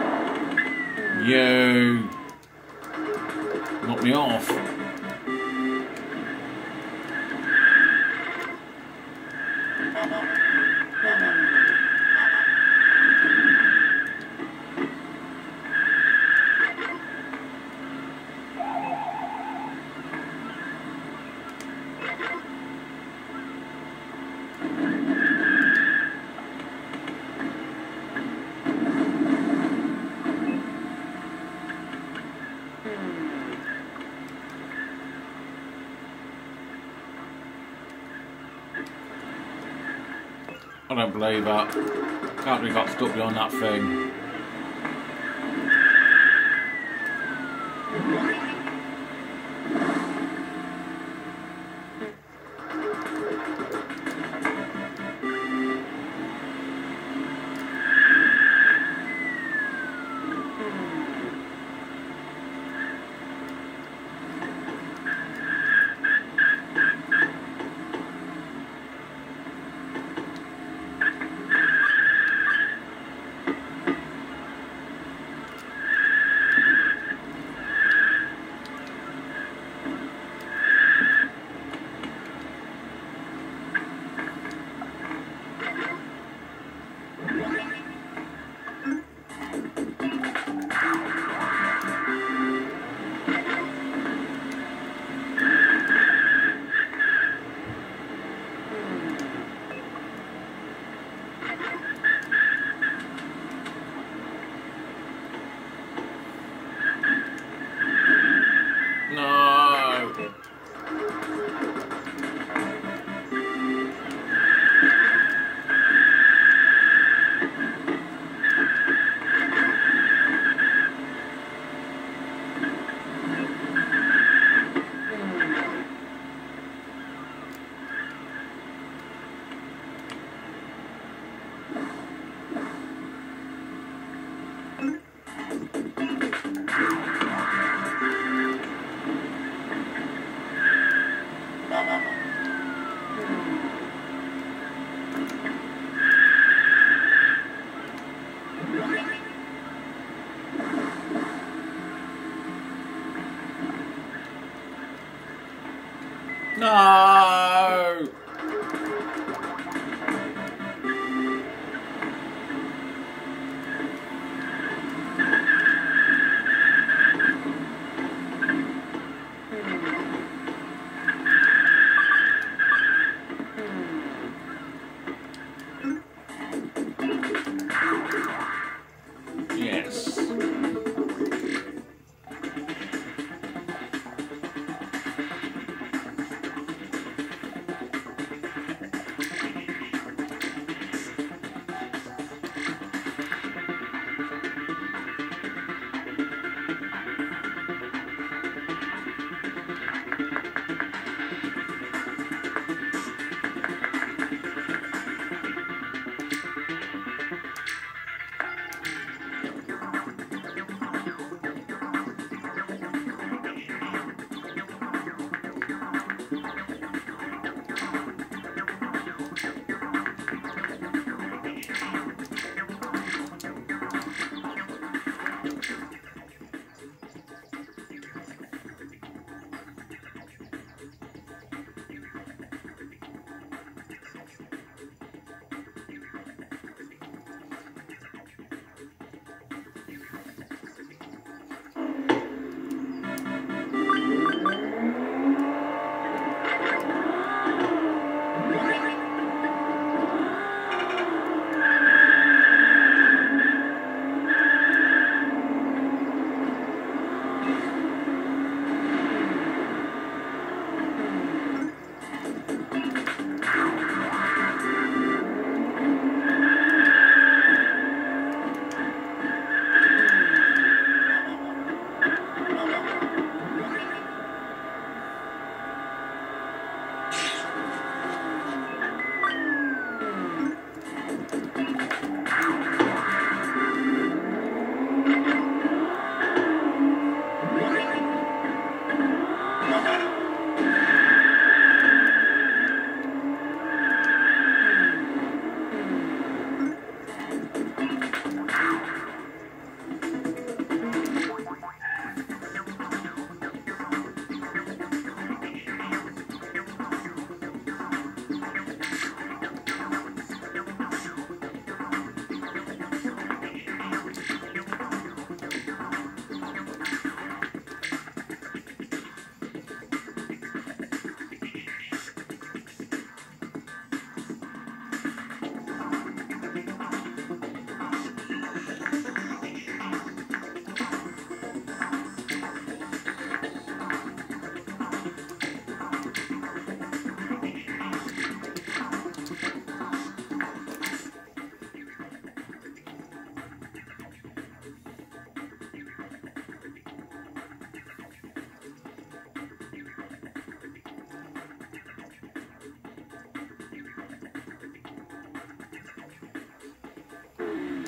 You knocked me off. don't believe that. Can't believe got stuck behind that thing. No! Yes.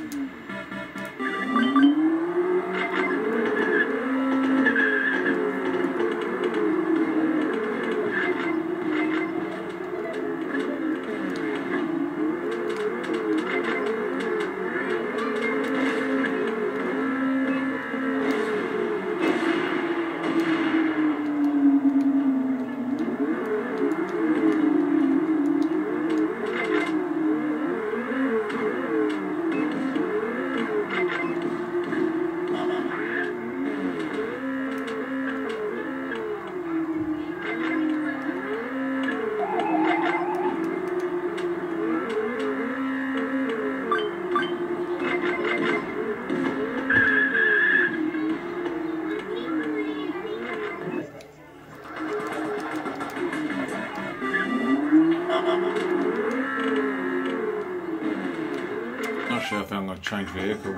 Not sure if I'm going to change vehicle.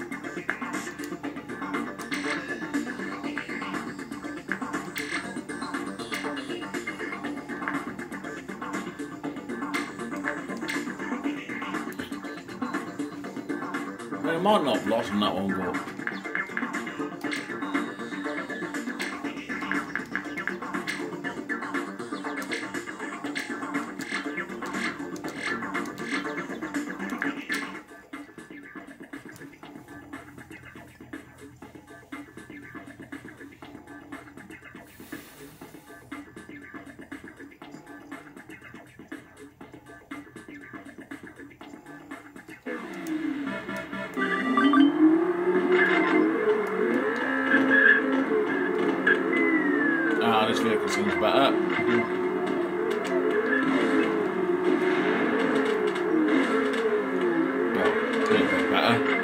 I mean, I might not have lost on that one, but this vehicle seems better. Well, a little bit better.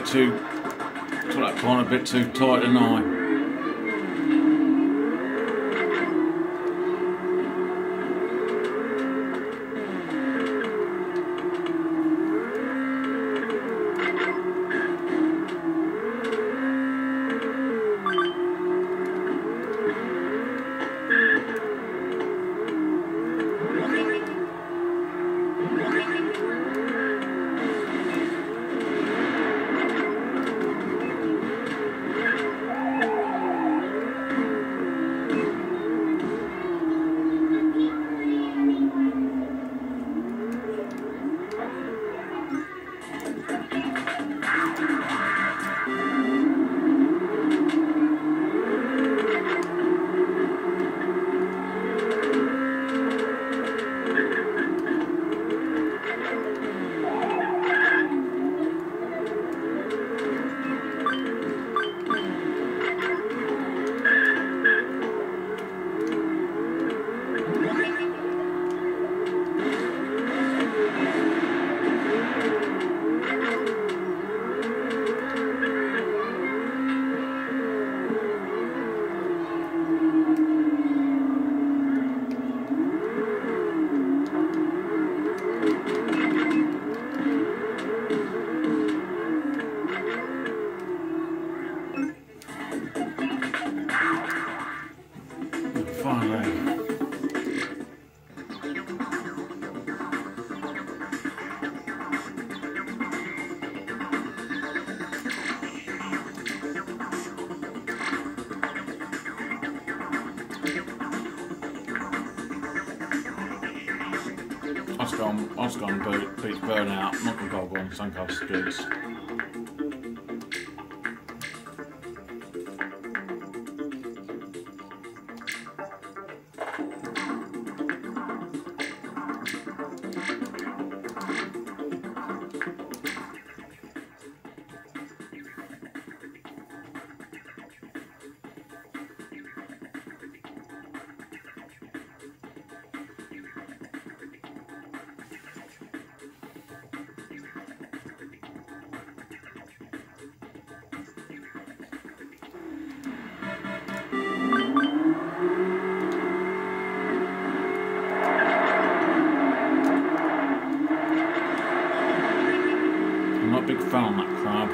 bit too, to that corner a bit too tight and high. Oscar beats Burnout. I'm not going to go on Suncoast Streets. Big fan on that crab.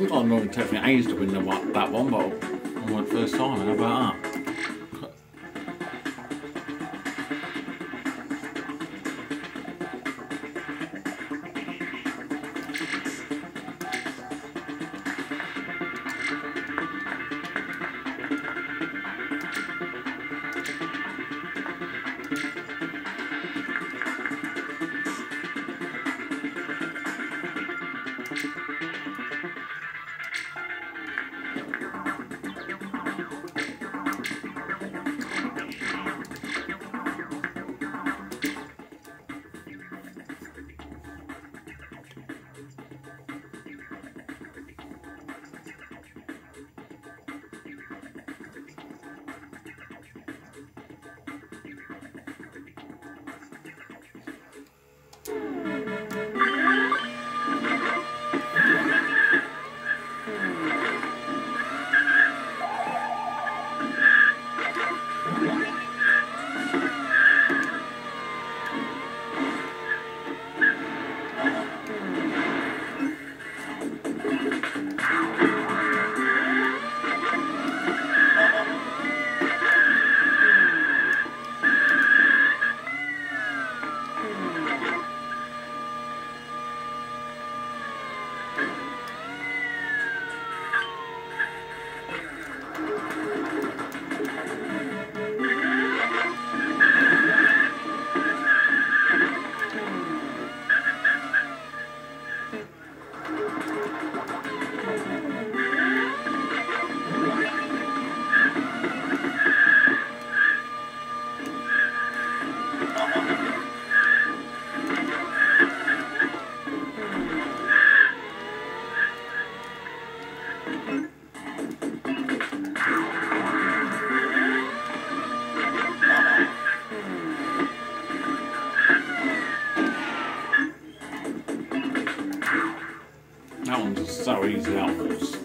sometimes normally takes me ages to win that one, but I won first time. How about that? That one's so easy out of us.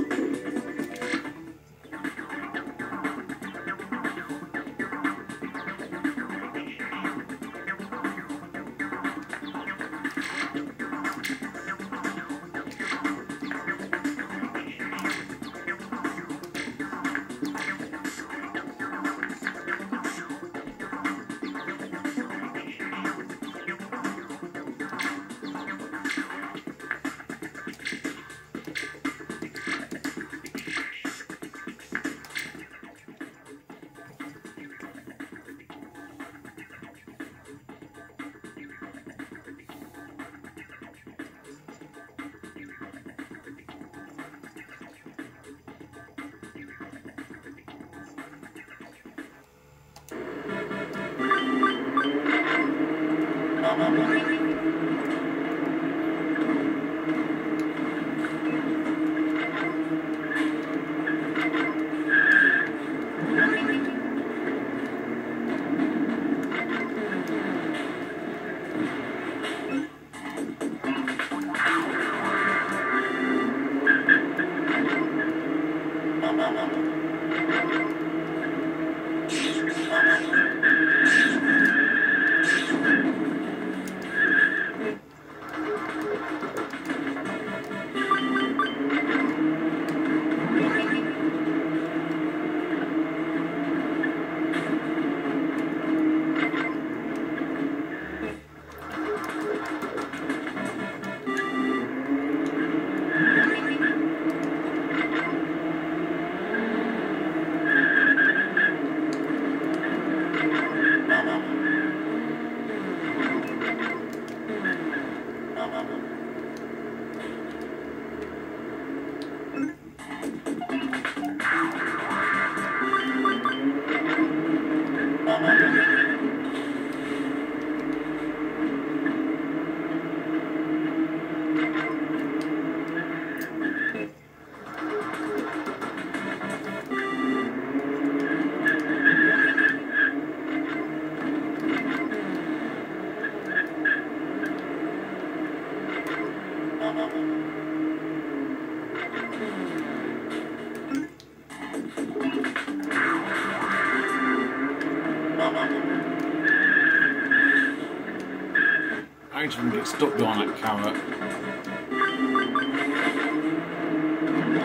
I just get stuck behind that carrot.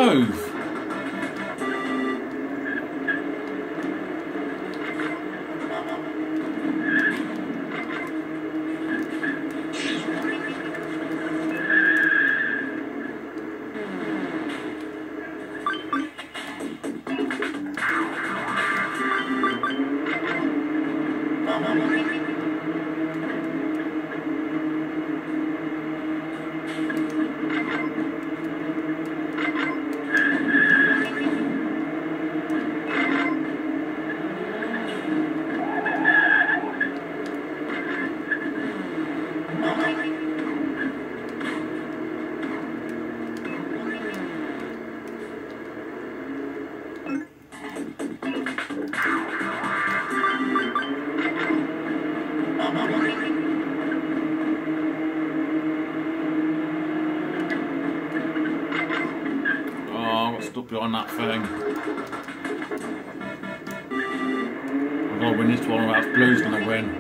move. Stuck behind that thing. I've got to win this one or else Blue's going to win.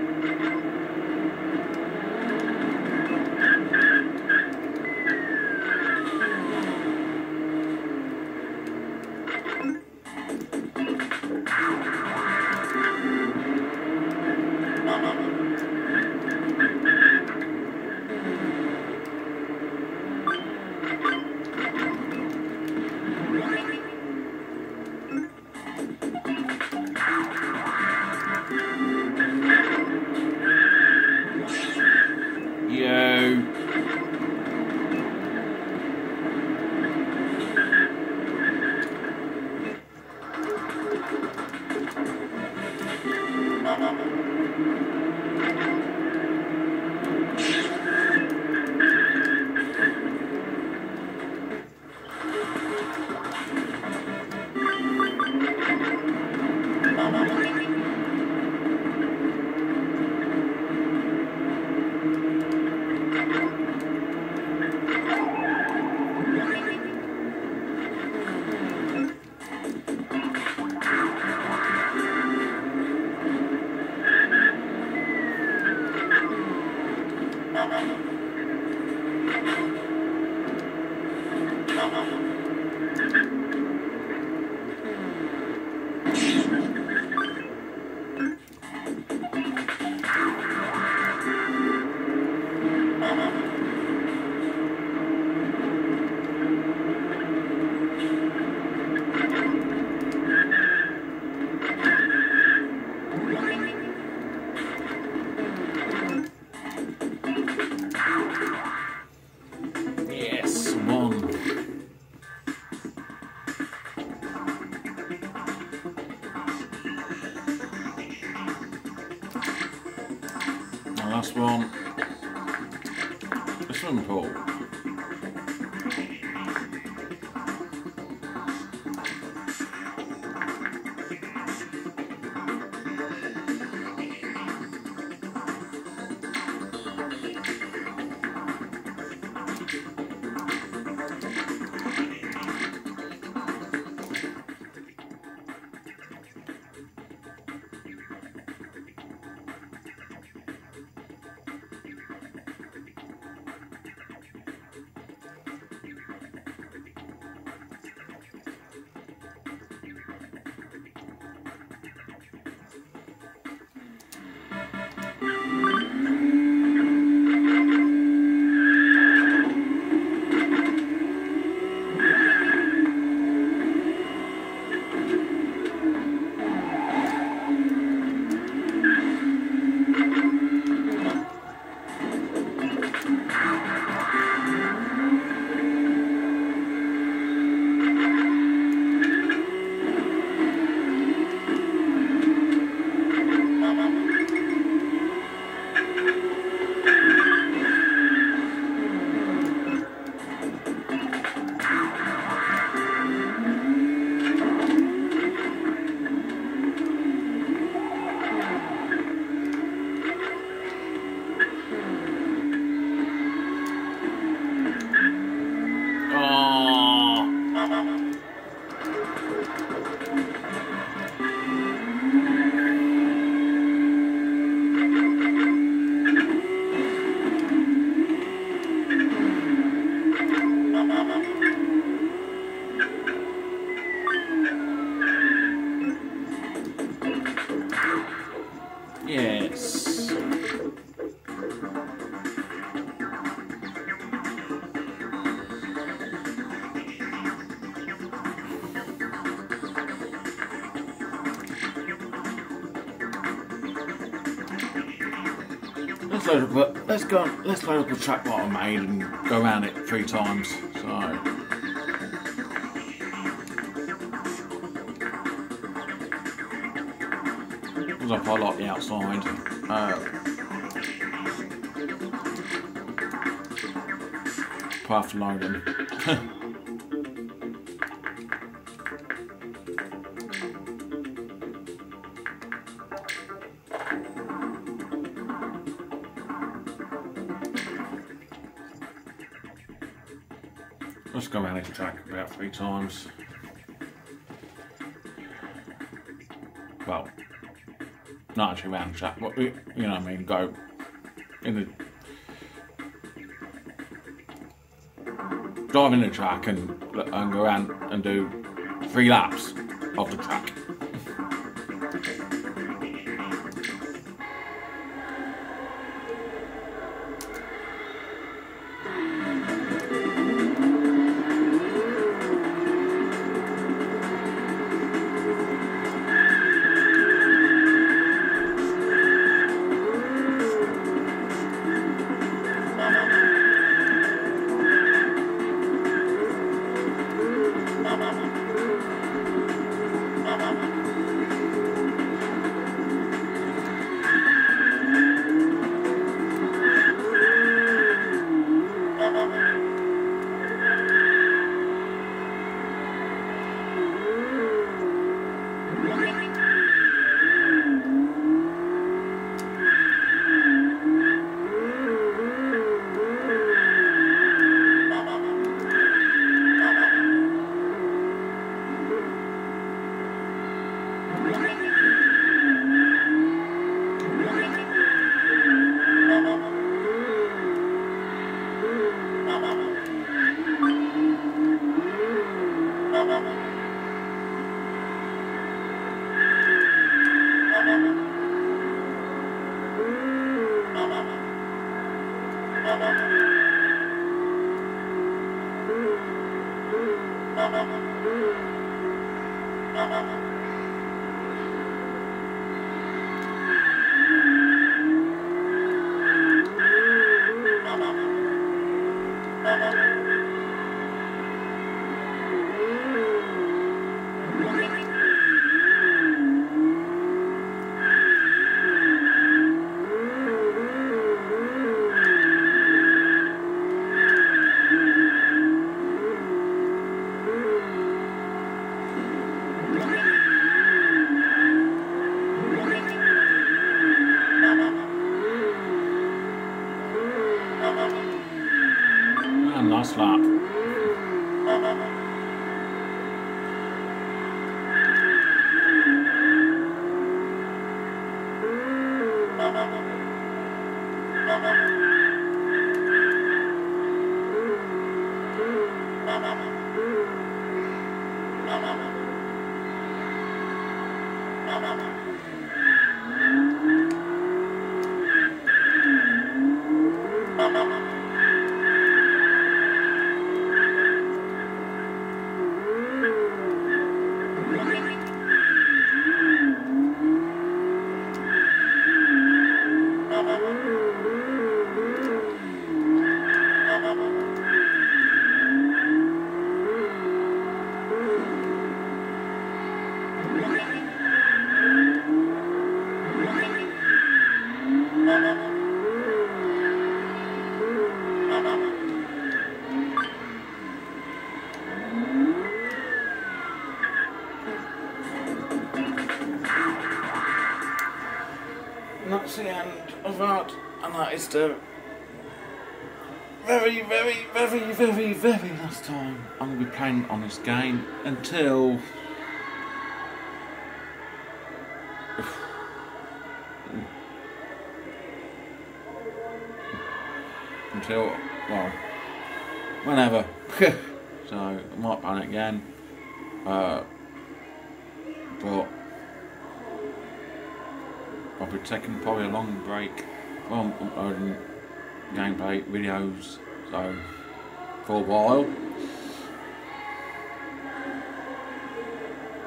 Last one, the swimming pool. let's load up a track that I made and go around it 3 times. So. Because I quite like the outside. Path loading. Let's go around this track about 3 times. Well, not actually around the track, but you know what I mean, go in the drive in the track and go around and do 3 laps of the track. Nice lap. And that's the end of that, and that is the very last time I'm going to be playing on this game until well, whenever. So I might play it again, but I'll be taking probably a long break from uploading gameplay videos, so for a while.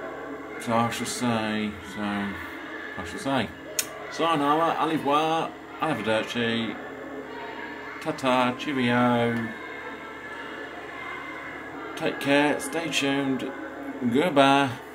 So I shall say, sayonara, au revoir. Arrivederci. Ta-ta, cheerio. Take care, stay tuned. Goodbye.